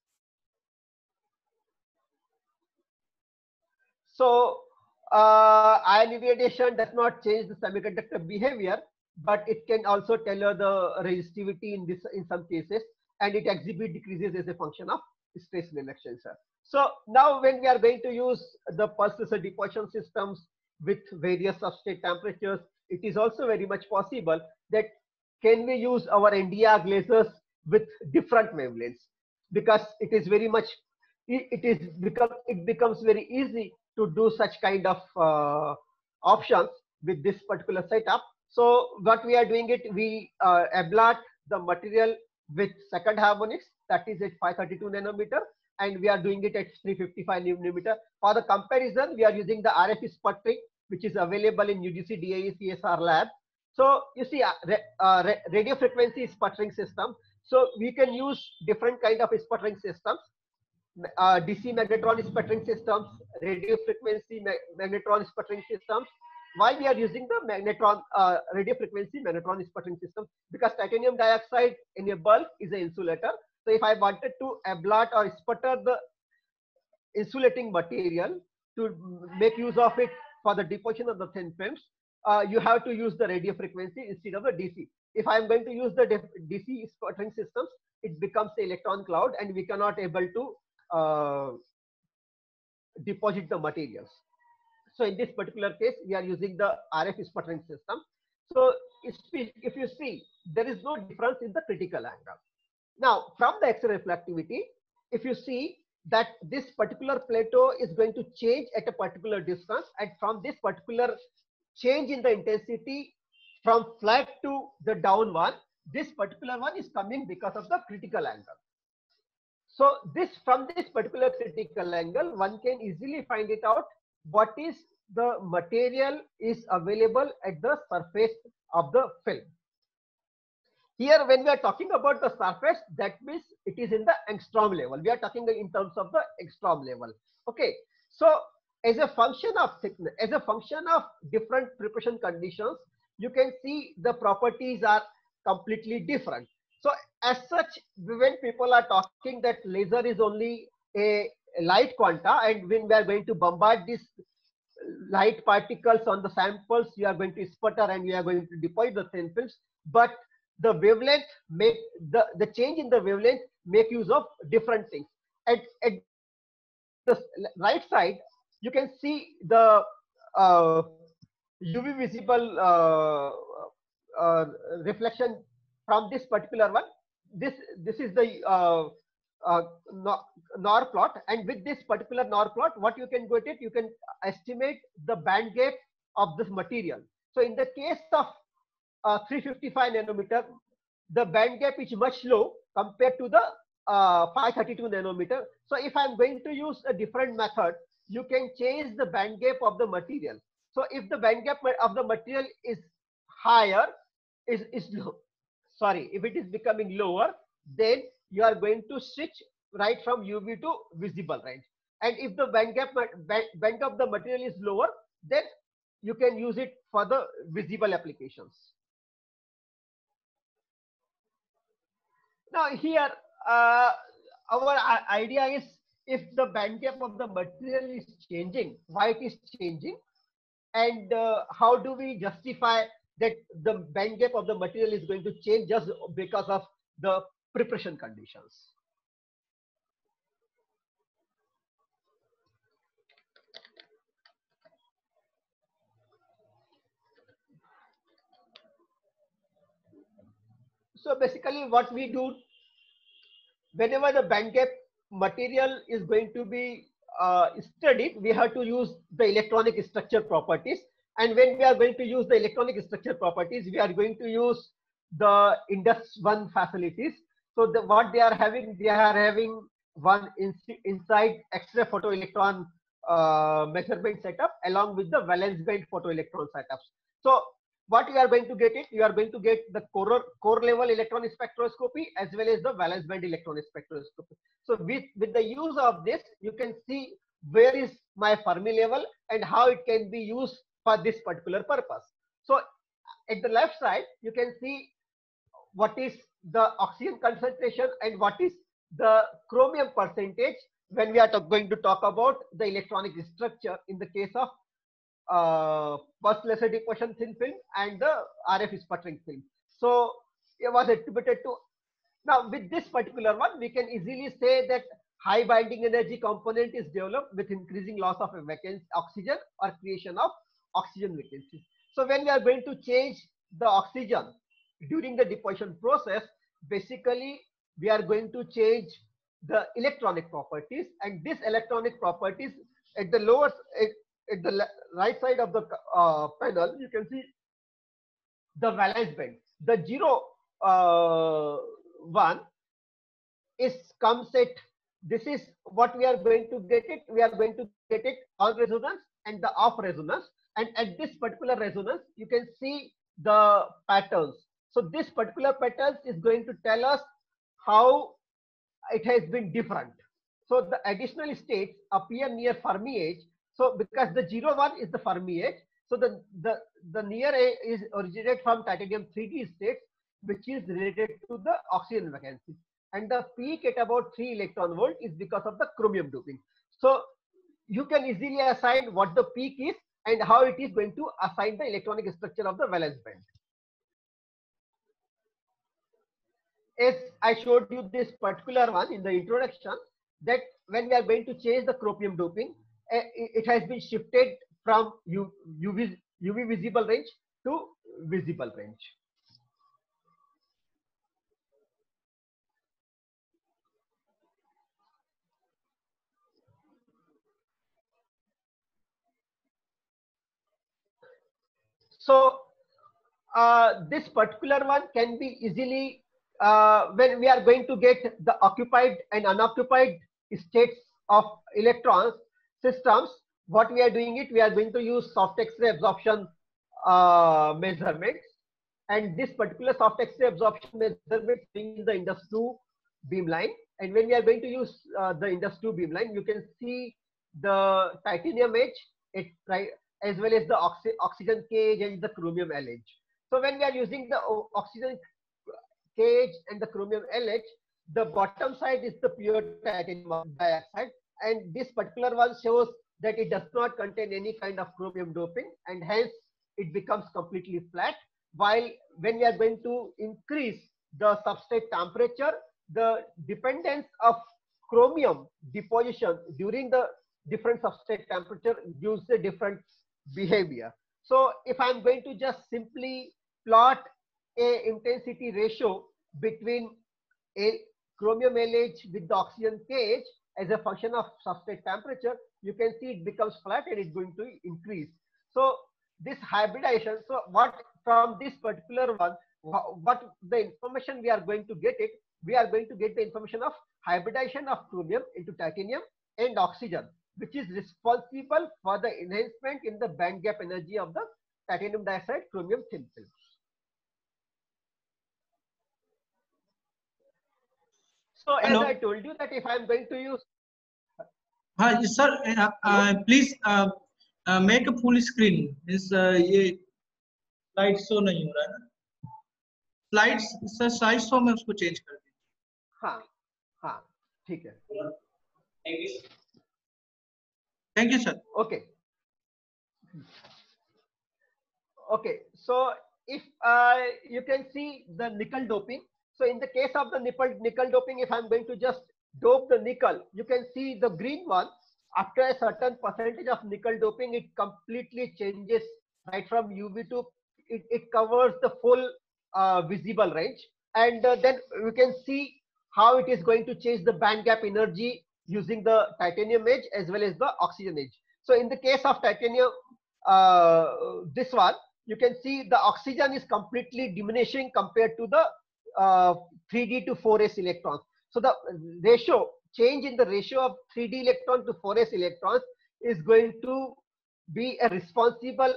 So ion irradiation does not change the semiconductor behavior, but it can also tailor the resistivity in some cases, and it exhibit decreases as a function of stress reduction, sir. So now when we are going to use the pulse laser deposition systems with various substrate temperatures, it is also very much possible that can we use our Nd:Arc lasers with different wavelengths, because it is very much it becomes very easy to do such kind of options with this particular setup. So what we are doing it, we ablate the material with second harmonics, that is at 532 nanometer, and we are doing it at 355 nanometer. For the comparison, we are using the RF sputtering, which is available in UGC DAE CSR lab. So you see radio frequency sputtering system. So we can use different kind of sputtering systems, DC magnetron sputtering systems, radio frequency magnetron sputtering systems. Why we are using the magnetron radio frequency magnetron sputtering system? Because titanium dioxide in a bulk is an insulator. So if I wanted to ablate or sputter the insulating material to make use of it for the deposition of the thin films, you have to use the radio frequency instead of the DC. If I am going to use the DC sputtering systems, it becomes the electron cloud, and we cannot able to deposit the materials. So in this particular case, we are using the RF sputtering system. So if you see, there is no difference in the critical angle. Now, from the X-ray reflectivity, if you see that this particular plateau is going to change at a particular distance, and from this particular change in the intensity from flat to the down one, this particular one is coming because of the critical angle. So from this particular critical angle, one can easily find it out what is the material is available at the surface of the film. Here, when we are talking about the surface, that means it is in the angstrom level. We are talking in terms of the angstrom level. Okay. So as a function of thickness, as a function of different preparation conditions, you can see the properties are completely different. So as such, when people are talking that laser is only a light quanta, and when we are going to bombard these light particles on the samples, you are going to sputter and you are going to deposit the thin films, but the wavelength make the change in the wavelength make use of different things. At the right side, you can see the UV visible reflection from this particular one. This is the NOR plot, and with this particular NOR plot, what you can get it, you can estimate the band gap of this material. So in the case of 355 nanometer, the band gap is much low compared to the 532 nanometer. So if I'm going to use a different method, you can change the band gap of the material. So if the band gap of the material is higher, is low, sorry, if it is becoming lower, then you are going to switch right from UV to visible, right? And if the band gap of the material is lower, then you can use it for the visible applications. Now here, our idea is, if the band gap of the material is changing, why it is changing, and how do we justify that the band gap of the material is going to change just because of the preparation conditions. So basically what we do, whenever the band gap material is going to be studied, we have to use the electronic structure properties. And when we are going to use the electronic structure properties, we are going to use the Indus 1 facilities. So what they are having one inside X-ray photoelectron measurement setup along with the valence band photoelectron setups. So what you are going to get it, you are going to get the core level electron spectroscopy as well as the valence band electron spectroscopy. So with the use of this, you can see where is my Fermi level and how it can be used for this particular purpose. So at the left side, you can see what is the oxygen concentration and what is the chromium percentage when we are going to talk about the electronic structure in the case of pulse laser deposition thin film and the RF sputtering film. So it was attributed to. Now with this particular one, we can easily say that high binding energy component is developed with increasing loss of vacancy oxygen or creation of oxygen vacancies. So when we are going to change the oxygen during the deposition process, basically we are going to change the electronic properties, and this electronic properties at the lower at the right side of the panel, you can see the valence band. The 0, 1 comes at, this is what we are going to get it. We are going to get it on resonance and the off resonance. And at this particular resonance, you can see the patterns. So this particular patterns is going to tell us how it has been different. So the additional states appear near Fermi age. So because the 0, 1 is the Fermi age, so the near age is originated from titanium 3D states, which is related to the oxygen vacancy. And the peak at about 3 electron volt is because of the chromium doping. So you can easily assign what the peak is and how it is going to assign the electronic structure of the valence band. As I showed you this particular one in the introduction, that when we are going to change the chromium doping, it has been shifted from UV visible range to visible range. So this particular one can be easily, when we are going to get the occupied and unoccupied states of electrons systems, what we are doing it, we are going to use soft X-ray absorption measurements, and this particular soft X-ray absorption measurement in the Indus 2 beamline. And when we are going to use the Indus 2 beamline, you can see the titanium edge, as well as the oxygen cage and the chromium LH. So when we are using the oxygen cage and the chromium LH, the bottom side is the pure titanium dioxide, and this particular one shows that it does not contain any kind of chromium doping, and hence it becomes completely flat. While when we are going to increase the substrate temperature, the dependence of chromium deposition during the different substrate temperature gives a different behavior. So if I'm going to just simply plot a intensity ratio between a chromium LH with the oxygen cage as a function of substrate temperature, you can see it becomes flat and it's going to increase. So this hybridization, so what from this particular one, what the information we are going to get it, we are going to get the information of hybridization of chromium into titanium and oxygen, which is responsible for the enhancement in the band gap energy of the titanium dioxide chromium thin film. So as Hello. I told you that if I am going to use, हाँ sir, please make a full screen. इस ये slide show नहीं हो रहा है ना? Slides sir, slide show में उसको change कर दीजिए. हाँ हाँ ठीक है. Thank you sir. Okay. Okay. So if you can see the nickel doping. So in the case of the nickel doping, if I'm going to just dope the nickel, you can see the green one. After a certain percentage of nickel doping, it completely changes right from UV to it covers the full visible range, and then you can see how it is going to change the band gap energy using the titanium edge as well as the oxygen edge. So in the case of titanium, this one, you can see the oxygen is completely diminishing compared to the 3d to 4s electrons. So the ratio, change in the ratio of 3d electron to 4s electrons is going to be a responsible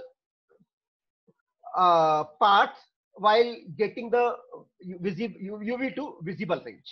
part while getting the UV to visible range.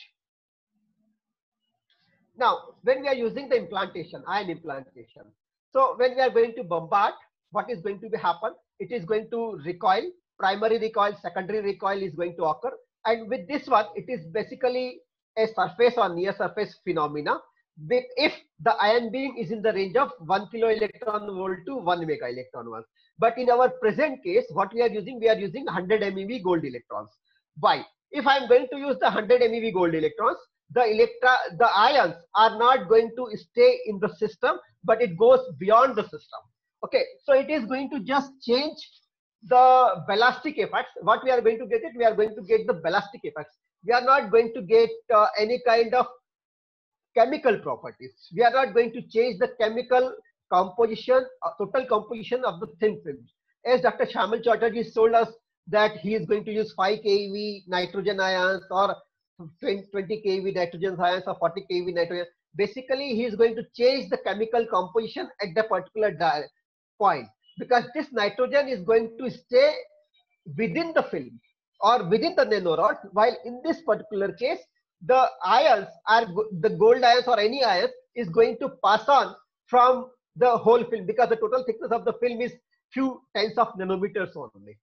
Now, when we are using the implantation, ion implantation, so when we are going to bombard, what is going to be happen? It is going to recoil, primary recoil, secondary recoil is going to occur. And with this one, it is basically a surface or near surface phenomena. If the ion beam is in the range of 1 kilo electron volt to 1 mega electron volt. But in our present case, what we are using 100 MeV gold electrons. Why? If I am going to use the 100 MeV gold electrons, the ions are not going to stay in the system, but it goes beyond the system. Okay, so it is going to just change the ballistic effects. What we are going to get it, we are going to get the ballistic effects. We are not going to get any kind of chemical properties. We are not going to change the chemical composition, total composition of the thin films. As Dr. Shamil Chatterjee told us that he is going to use 5 keV nitrogen ions or 20 keV nitrogen ions or 40 keV nitrogen. Basically, he is going to change the chemical composition at the particular point, because this nitrogen is going to stay within the film or within the nanorod, while in this particular case, the ions are the gold ions or any ions is going to pass on from the whole film, because the total thickness of the film is few tens of nanometers only.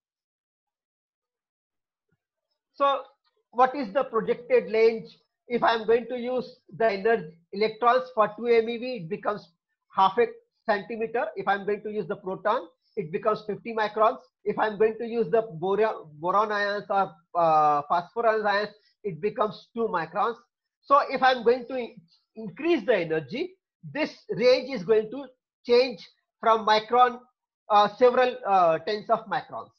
So what is the projected range? If I am going to use the energy electrons for 2 MeV, it becomes half a centimeter. If I am going to use the proton, it becomes 50 microns. If I am going to use the boron ions or phosphorus ions, it becomes 2 microns. So if I am going to increase the energy, this range is going to change from micron several tens of microns.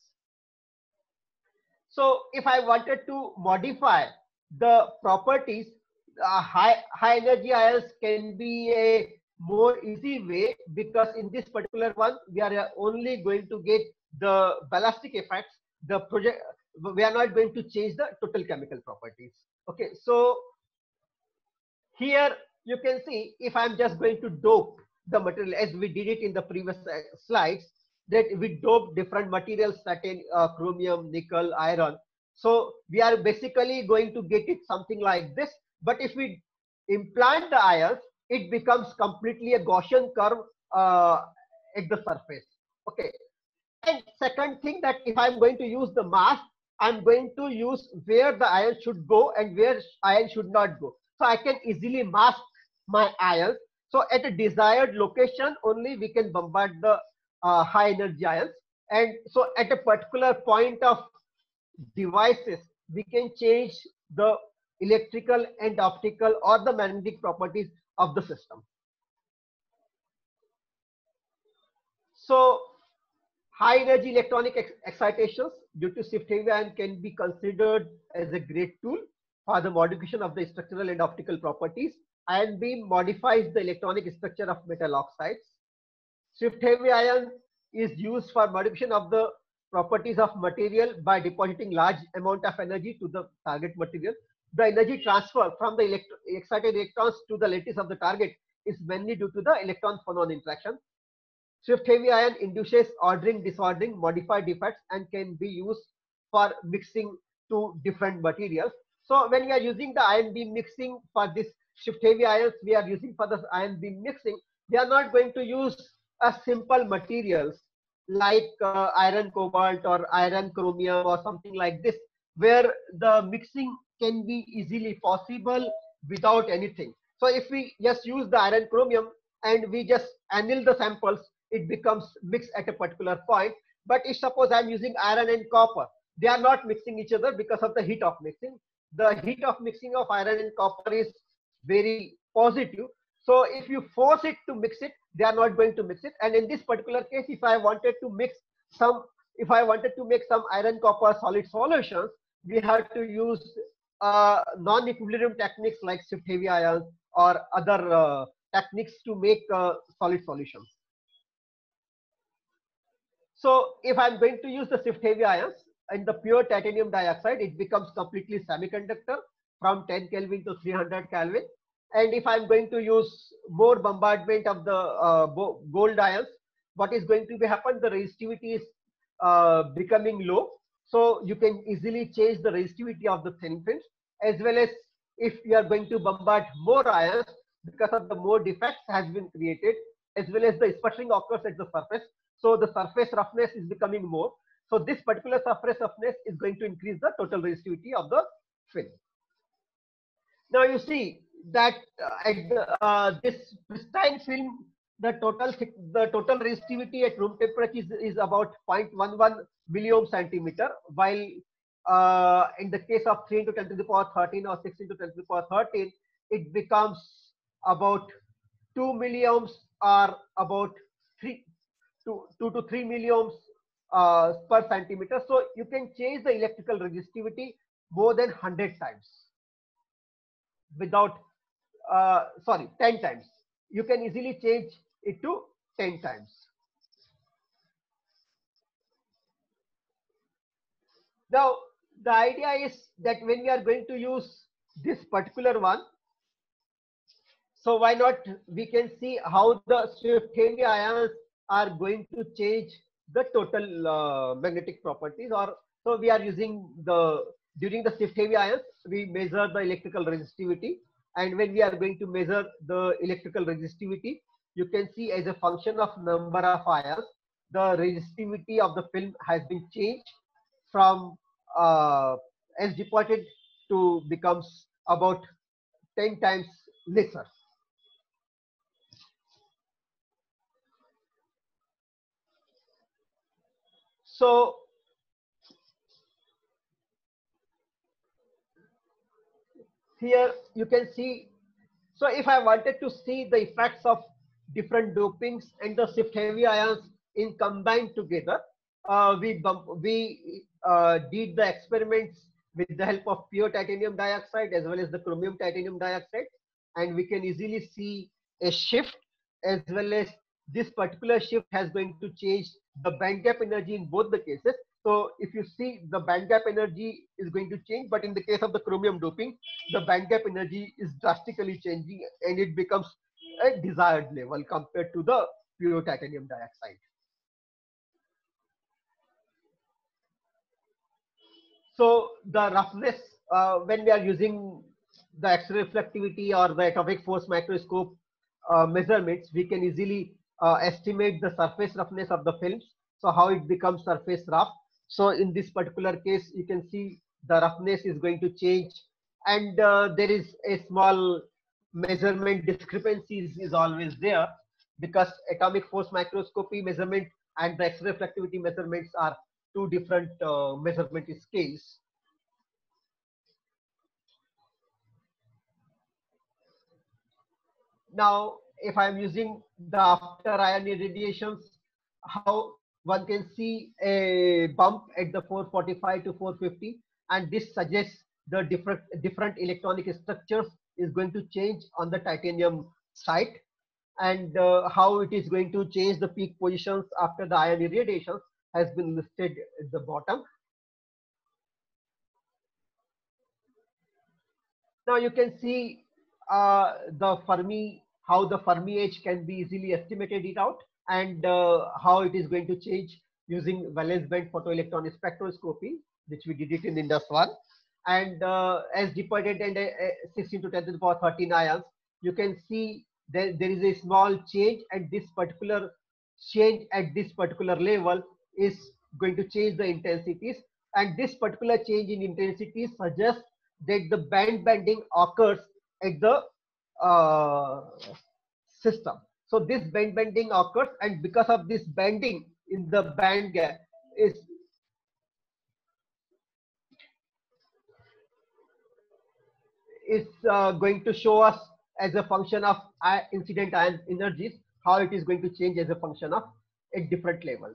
So if I wanted to modify the properties, high energy ions can be a more easy way, because in this particular one we are only going to get the ballistic effects. The project, we are not going to change the total chemical properties. Okay, so here you can see, if I'm just going to dope the material as we did it in the previous slides, that we dope different materials, certain chromium, nickel, iron. So we are basically going to get it something like this. But if we implant the ions, it becomes completely a Gaussian curve at the surface. Okay. And second thing, that if I'm going to use the mask, I'm going to use where the ion should go and where ion should not go. So I can easily mask my ions. So at a desired location only we can bombard the high energy ions. And so at a particular point of devices, we can change the electrical and optical or the magnetic properties of the system. So high energy electronic excitations due to shift heavy ion can be considered as a great tool for the modification of the structural and optical properties. Ion beam modifies the electronic structure of metal oxides. Shift heavy ion is used for modification of the properties of material by depositing large amount of energy to the target material. The energy transfer from the excited electrons to the lattice of the target is mainly due to the electron-phonon interaction. Shift heavy ion induces ordering, disordering, modified defects, and can be used for mixing to different materials. So when we are using the ion beam mixing for this shift heavy ions, we are using for the ion beam mixing, we are not going to use a simple materials like iron cobalt or iron chromium or something like this, where the mixing can be easily possible without anything. So if we just use the iron chromium and we just anneal the samples, it becomes mixed at a particular point. But if suppose I'm using iron and copper, they are not mixing each other because of the heat of mixing. The heat of mixing of iron and copper is very positive. So if you force it to mix it, they are not going to mix it. And in this particular case, if I wanted to make some iron copper solid solutions, we have to use non-equilibrium techniques like shift heavy ions or other techniques to make solid solutions. So if I'm going to use the shift heavy ions in the pure titanium dioxide, it becomes completely semiconductor from 10 Kelvin to 300 Kelvin. And if I'm going to use more bombardment of the gold ions, what is going to happen? The resistivity is becoming low. So you can easily change the resistivity of the thin films, as well as if you are going to bombard more ions, because of the more defects has been created, as well as the sputtering occurs at the surface. So the surface roughness is becoming more. So this particular surface roughness is going to increase the total resistivity of the film. Now you see that at this pristine film, the total resistivity at room temperature is about 0.11 milliohm centimeter, while in the case of 3 into 10 to the power 13 or 6 into 10 to the power 13, it becomes about 2 milliohms or about 2 to 3 milliohms per centimeter. So you can change the electrical resistivity more than 100 times without 10 times. You can easily change it to 10 times. Now the idea is that when we are going to use this particular one, so why not we can see how the shift heavy ions are going to change the total magnetic properties. Or so we are using during the shift heavy ions, we measure the electrical resistivity, and when we are going to measure the electrical resistivity, you can see as a function of number of ions, the resistivity of the film has been changed from as deposited to becomes about 10 times lesser. So here you can see, so if I wanted to see the effects of different dopings and the shift heavy ions in combined together. We did the experiments with the help of pure titanium dioxide as well as the chromium titanium dioxide, and we can easily see a shift, as well as this particular shift has going to change the band gap energy in both the cases. So if you see, the band gap energy is going to change, but in the case of the chromium doping, the band gap energy is drastically changing and it becomes a desired level compared to the pure titanium dioxide. So the roughness, when we are using the X-ray reflectivity or the atomic force microscope measurements, we can easily estimate the surface roughness of the films. So how it becomes surface rough. So in this particular case, you can see the roughness is going to change, and there is a small measurement discrepancies is always there, because atomic force microscopy measurement and the X-ray reflectivity measurements are two different measurement scales. Now, if I'm using the after ion irradiations, how one can see a bump at the 445 to 450, and this suggests the different electronic structures is going to change on the titanium site, and how it is going to change the peak positions after the ion irradiations has been listed at the bottom. Now you can see the Fermi, how the Fermi age can be easily estimated it out, and how it is going to change using valence band photoelectron spectroscopy, which we did it in Indus 1. And as depicted in 16 to 10 to the power 13 ions, you can see there is a small change, and this particular change at this particular level is going to change the intensities, and this particular change in intensity suggests that the band bending occurs at the system. So this band bending occurs, and because of this bending in the band gap is going to show us as a function of incident ion energies, how it is going to change as a function of at different levels.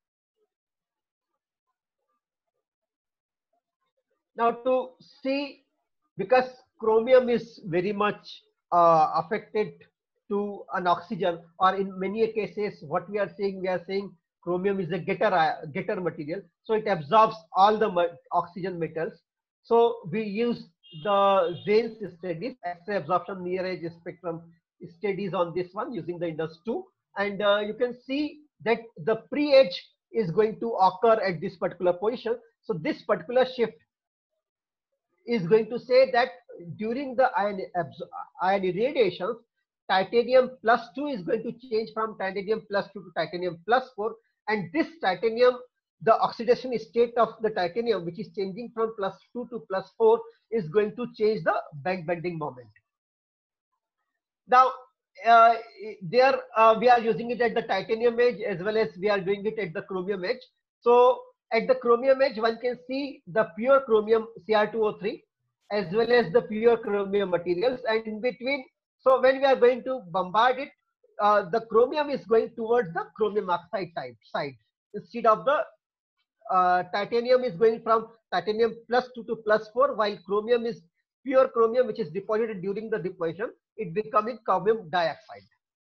Now to see, because chromium is very much affected to an oxygen, or in many cases what we are saying chromium is a getter material, so it absorbs all the oxygen metals. So we use the Zane's studies, X-ray absorption near edge spectrum studies on this one using the Indus 2, and you can see that the pre-edge is going to occur at this particular position. So this particular shift is going to say that during the ion irradiations, titanium +2 is going to change from titanium +2 to titanium +4, and this titanium, the oxidation state of the titanium, which is changing from +2 to +4, is going to change the band bending moment. Now there we are using it at the titanium edge as well as we are doing it at the chromium edge. So at the chromium edge, one can see the pure chromium Cr2O3 as well as the pure chromium materials, and in between, so when we are going to bombard it, the chromium is going towards the chromium oxide side instead of the titanium is going from titanium +2 to +4, while chromium is pure chromium, which is deposited during the deposition, it becoming chromium dioxide.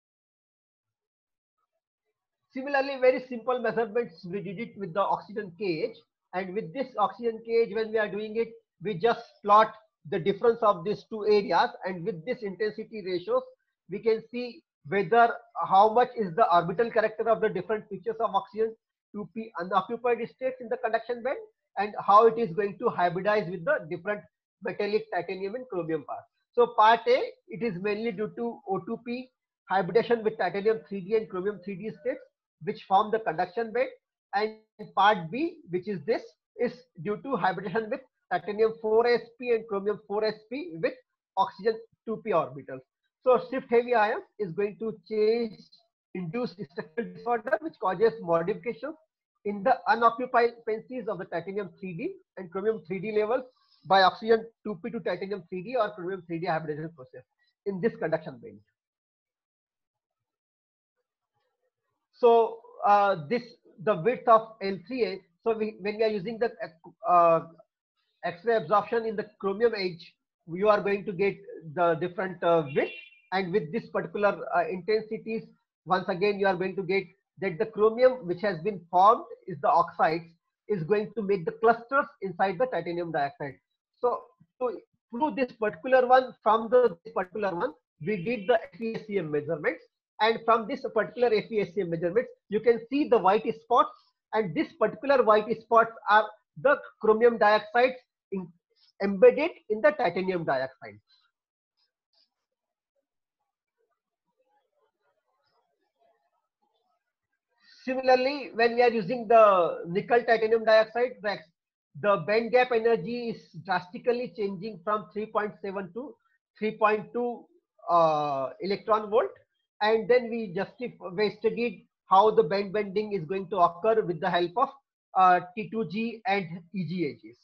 Similarly, very simple measurements we did it with the oxygen KH, and with this oxygen KH, when we are doing it, we just plot the difference of these two areas, and with this intensity ratios, we can see whether how much is the orbital character of the different features of oxygen 2p unoccupied states in the conduction band, and how it is going to hybridize with the different metallic titanium and chromium parts. So part A, it is mainly due to O2p hybridization with titanium 3D and chromium 3D states, which form the conduction band, and part B, which is this, is due to hybridization with titanium 4sp and chromium 4sp with oxygen 2p orbitals. So shift heavy ion is going to induce structural disorder, which causes modifications in the unoccupied pancies of the titanium 3D and chromium 3D levels by oxygen 2p to titanium 3D or chromium 3D hybridization process in this conduction band. So the width of L3A. So when we are using the X-ray absorption in the chromium edge, you are going to get the different width, and with this particular intensities, once again you are going to get that the chromium which has been formed is the oxides is going to make the clusters inside the titanium dioxide. So through this particular one, from this particular one, we did the FESCM measurements, and from this particular FESCM measurements, you can see the white spots, and this particular white spots are the chromium dioxides embedded in the titanium dioxide. Similarly, when we are using the nickel titanium dioxide, the band gap energy is drastically changing from 3.7 to 3.2 electron volt, and then we studied how the band bending is going to occur with the help of T2G and EGAGs.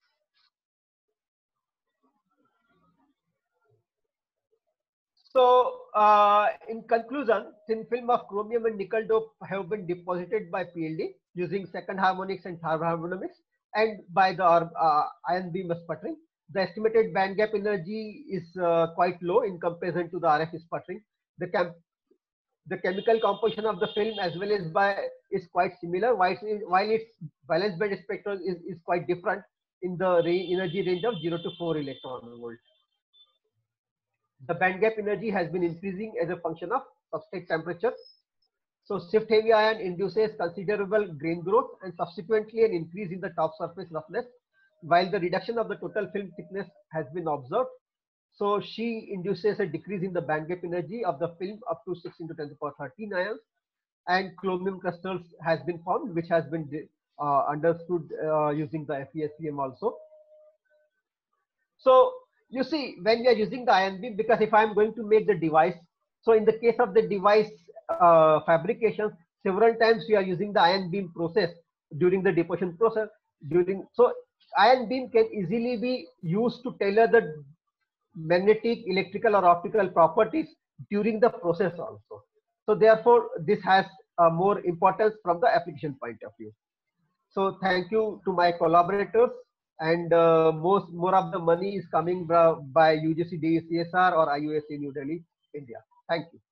So, in conclusion, thin film of chromium and nickel dope have been deposited by PLD using second harmonics and third harmonics, and by the ion beam sputtering. The estimated band gap energy is quite low in comparison to the RF sputtering. The chemical composition of the film as well as is quite similar, while its valence band spectrum is quite different in the energy range of 0 to 4 electron volt. The band gap energy has been increasing as a function of substrate temperature. So shift heavy ion induces considerable grain growth and subsequently an increase in the top surface roughness, while the reduction of the total film thickness has been observed. So she induces a decrease in the band gap energy of the film up to 6 × 10⁻13 ions, and chromium crystals has been formed, which has been understood using the FESCM also. So you see, when we are using the ion beam, because if I am going to make the device, so in the case of the device fabrication, several times we are using the ion beam process during the deposition process. So ion beam can easily be used to tailor the magnetic, electrical, or optical properties during the process also. So therefore, this has more importance from the application point of view. So thank you to my collaborators, and more of the money is coming by UGC DCSR or IUSA New Delhi, India. Thank you.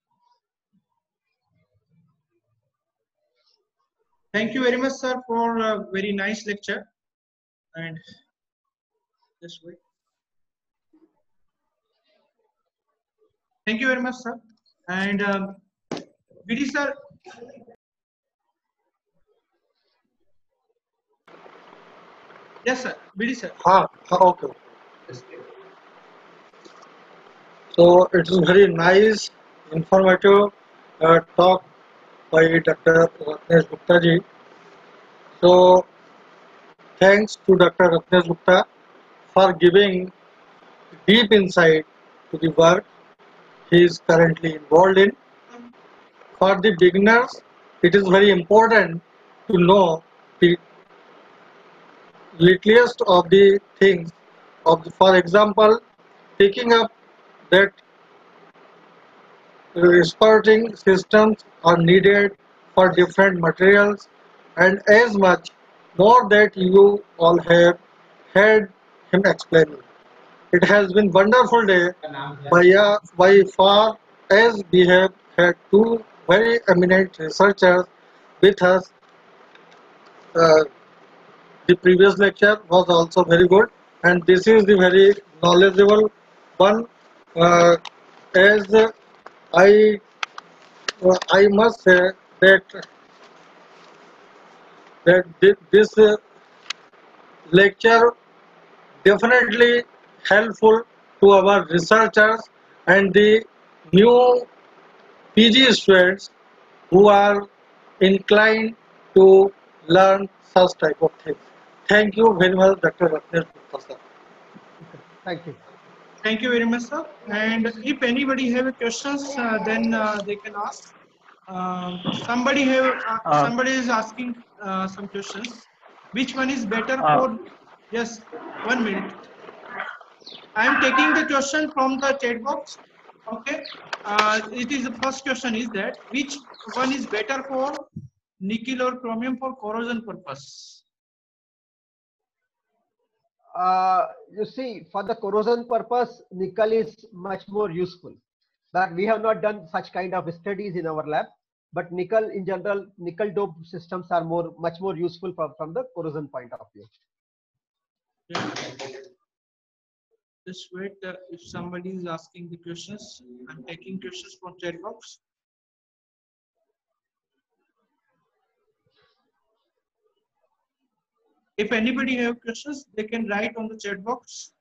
Thank you very much, sir, for a very nice lecture. And just wait. Thank you very much, sir. And Vidi sir. Yes, sir. Vidi sir. Okay. So it is very nice, informative talk by Dr. Ratnesh Gupta ji. So thanks to Dr. Ratnesh Gupta for giving deep insight to the work he is currently involved in. For the beginners, it is very important to know the littlest of the things. For example, picking up that spouting systems are needed for different materials, and as much more that you all have heard him explaining. It has been wonderful day by far, as we have had two very eminent researchers with us. The previous lecture was also very good, and this is the very knowledgeable one. As I must say that this lecture definitely helpful to our researchers and the new PG students who are inclined to learn such type of things. Thank you very much, Dr. Ratnesh Gupta sir. Thank you. Thank you very much, sir. And if anybody have questions, then they can ask. Somebody is asking some questions. Which one is better for? Yes, 1 minute. I am taking the question from the chat box. Okay. It is the first question is that which one is better for nickel or chromium for corrosion purpose? You see, for the corrosion purpose, nickel is much more useful. But we have not done such kind of studies in our lab. But nickel, in general, nickel dope systems are much more useful from the corrosion point of view. Yeah. Just wait. If somebody is asking the questions, I'm taking questions from chat box. If anybody have questions, they can write on the chat box.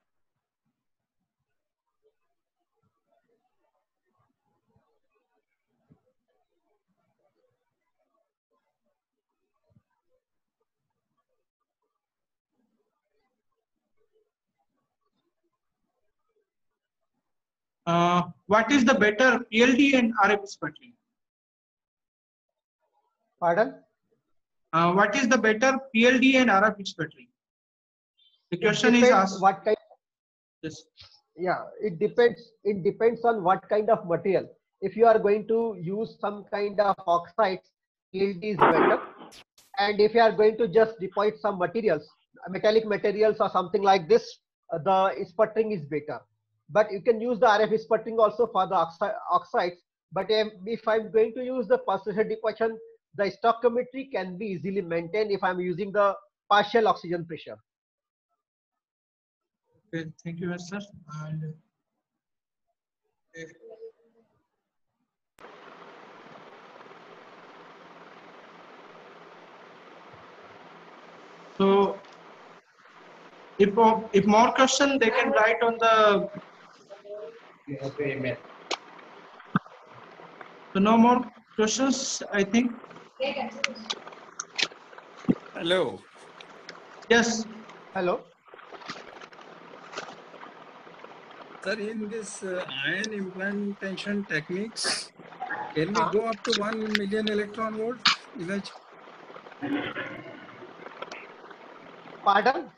What is the better, PLD and RF sputtering? Pardon? What is the better, PLD and RF sputtering? The question is Depends asked. what kind. Yes. Yeah, it depends. It depends on what kind of material. If you are going to use some kind of oxides, PLD is better. And if you are going to just deposit some materials, metallic materials or something like this, the sputtering is better. But you can use the RF sputtering also for the oxides. But if I'm going to use the partial deposition, the stoichiometry can be easily maintained if I'm using the partial oxygen pressure. Okay, thank you, sir. And so, if more question, they can write on the. So no more questions, I think. Hello. Yes. Hello. Sir, in this ion implantation techniques, can we go up to 1 million electron volt energy? Pardon?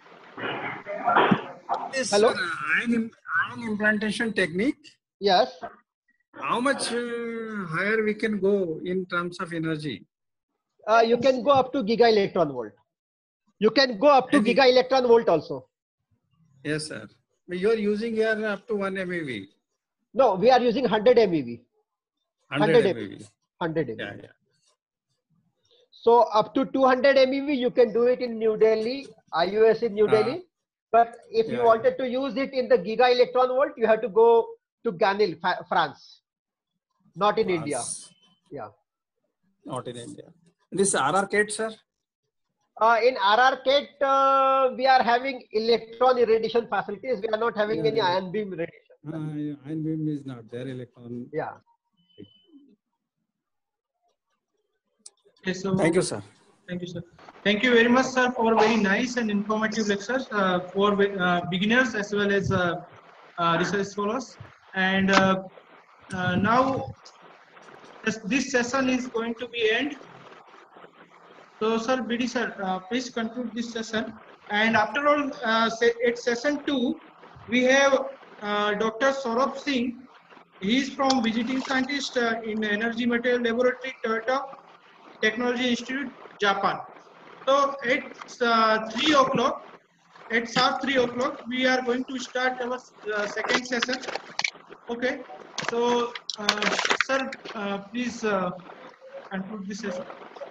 This Hello? ion implantation technique, Yes. how much higher we can go in terms of energy? You can go up to giga electron volt. You can go up to Any- giga electron volt also. Yes, sir. But you are using here up to 1 MeV. No, we are using 100 MeV. 100 MeV. 100 MeV. Yeah, yeah. So up to 200 MeV, you can do it in New Delhi, IUS in New Delhi. But if you yeah, wanted to use it in the giga electron volt, you have to go to Ganil, France, not in India. Yeah. Not in India. This RRCAT, sir? In RRCAT, we are having electron irradiation facilities. We are not having any ion beam radiation. Ion beam is not there, electron. Yeah. Okay, so Thank you, sir. Thank you, sir. Thank you very much, sir, for very nice and informative lectures for beginners as well as research scholars. And now this session is going to be end. So, sir, BD sir, please conclude this session. And after all, at session 2, we have Dr. Saurabh Singh. He is from visiting scientist in Energy Material Laboratory, Toyota Technology Institute, Japan. So at 3 o'clock, at sharp 3 o'clock, we are going to start our second session. Okay. So, sir, please conclude this session.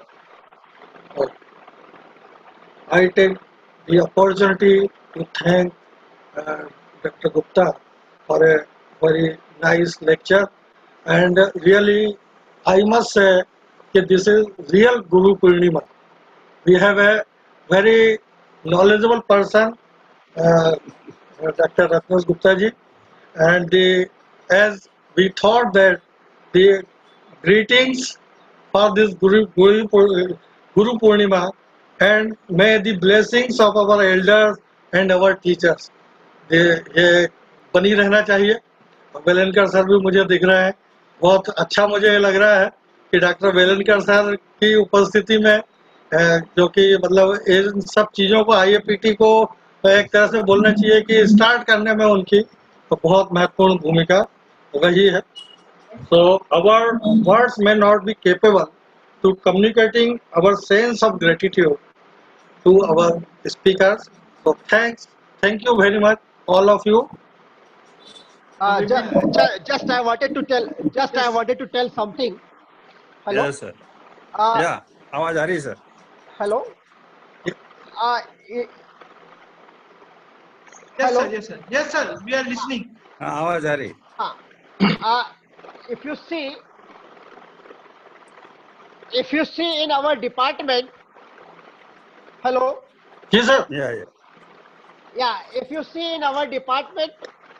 I take the opportunity to thank Dr. Gupta for a very nice lecture, and really I must say that this is real Guru Purnima. We have a very knowledgeable person, Dr. Ratnesh Gupta ji, and as we thought that the greetings for this Guru Purnima, and may the blessings of our elders and our teachers ये बनी रहना चाहिए. Welankar sir भी मुझे दिख रहे हैं. बहुत अच्छा मुझे लग रहा है कि डॉक्टर वेलनकर सर की उपस्थिति में जो कि मतलब इन सब चीज़ों को IAPT को एक तरह से बोलना चाहिए कि स्टार्ट करने में उनकी तो बहुत महत्वपूर्ण भूमिका वही है. So our words may not be capable to communicating our sense of gratitude to our speakers. So thank you very much, all of you. Just I wanted to tell. Just I Yes. wanted to tell something. Hello. Yes, sir. Uh, Yeah, आवाज आ रही है, sir. Hello. Uh, i- Yes, Hello. sir. Yes, sir. Yes, sir. We are listening. हाँ, आवाज आ रही. uh, uh, if you see in our department. Hello. Yes, sir. Yeah. Yeah. If you see in our department.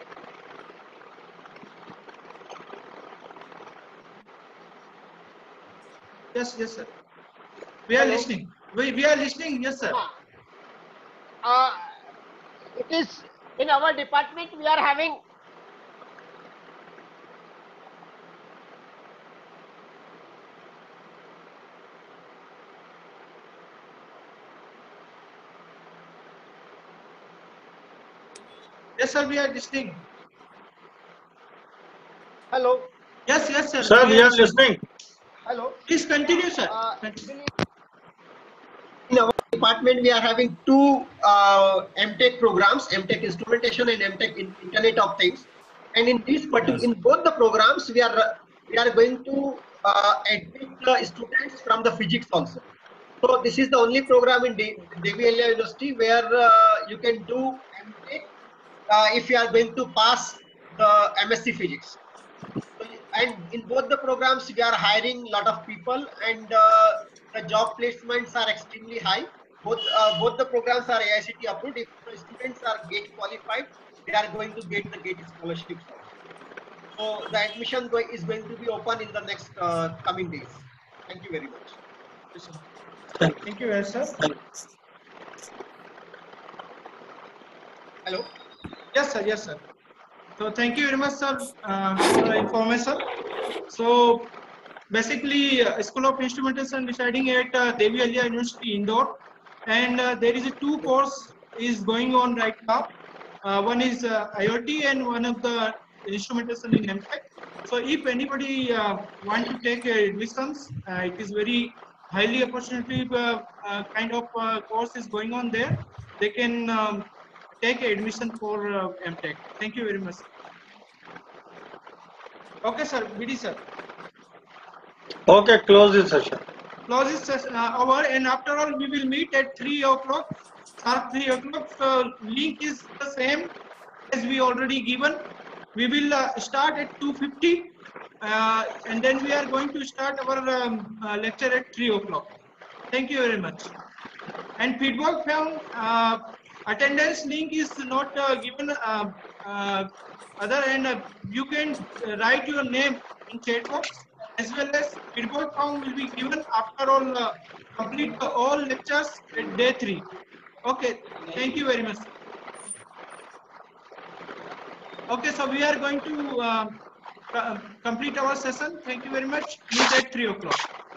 Yes, yes, sir. We are Hello? listening. We are listening. Yes, sir. It is in our department we are having. Yes, sir. We are listening. Hello. Yes, yes, sir. Sir, we are listening. Hello. Please continue, sir. Actually, in our department, we are having two MTech programs, MTech Instrumentation and MTech Internet of Things. And in these in both the programs, we are going to admit the students from the physics also. So this is the only program in Devi Elia University where you can do MTech if you are going to pass the MSc Physics. And in both the programs, we are hiring a lot of people, and the job placements are extremely high. Both the programs are AICT approved. If the students are GATE qualified, they are going to get the GATE scholarships also. So the admission is going to be open in the next coming days. Thank you very much. Yes, sir. Thank you, yes, sir. Hello. Yes, sir. Yes, sir. So thank you very much, sir, for the information. So basically, School of Instrumentation residing at Devi Elia University Indore, and there is a two course is going on right now. One is IoT and one of the instrumentation in MTech. So if anybody want to take admissions, it is very highly opportunity kind of course is going on there. They can take admission for MTech. Thank you very much. Okay, sir. BD sir. Okay, close this session. Close this session over, and after all, we will meet at 3 o'clock. Sharp 3 o'clock. So link is the same as we already given. We will start at 2:50, and then we are going to start our lecture at 3 o'clock. Thank you very much. And feedback from attendance link is not given other, and you can write your name in chat box, as well as feedback form will be given after all complete all lectures at day 3. Okay, thank you very much. Okay, so we are going to complete our session. Thank you very much. Meet at 3 o'clock.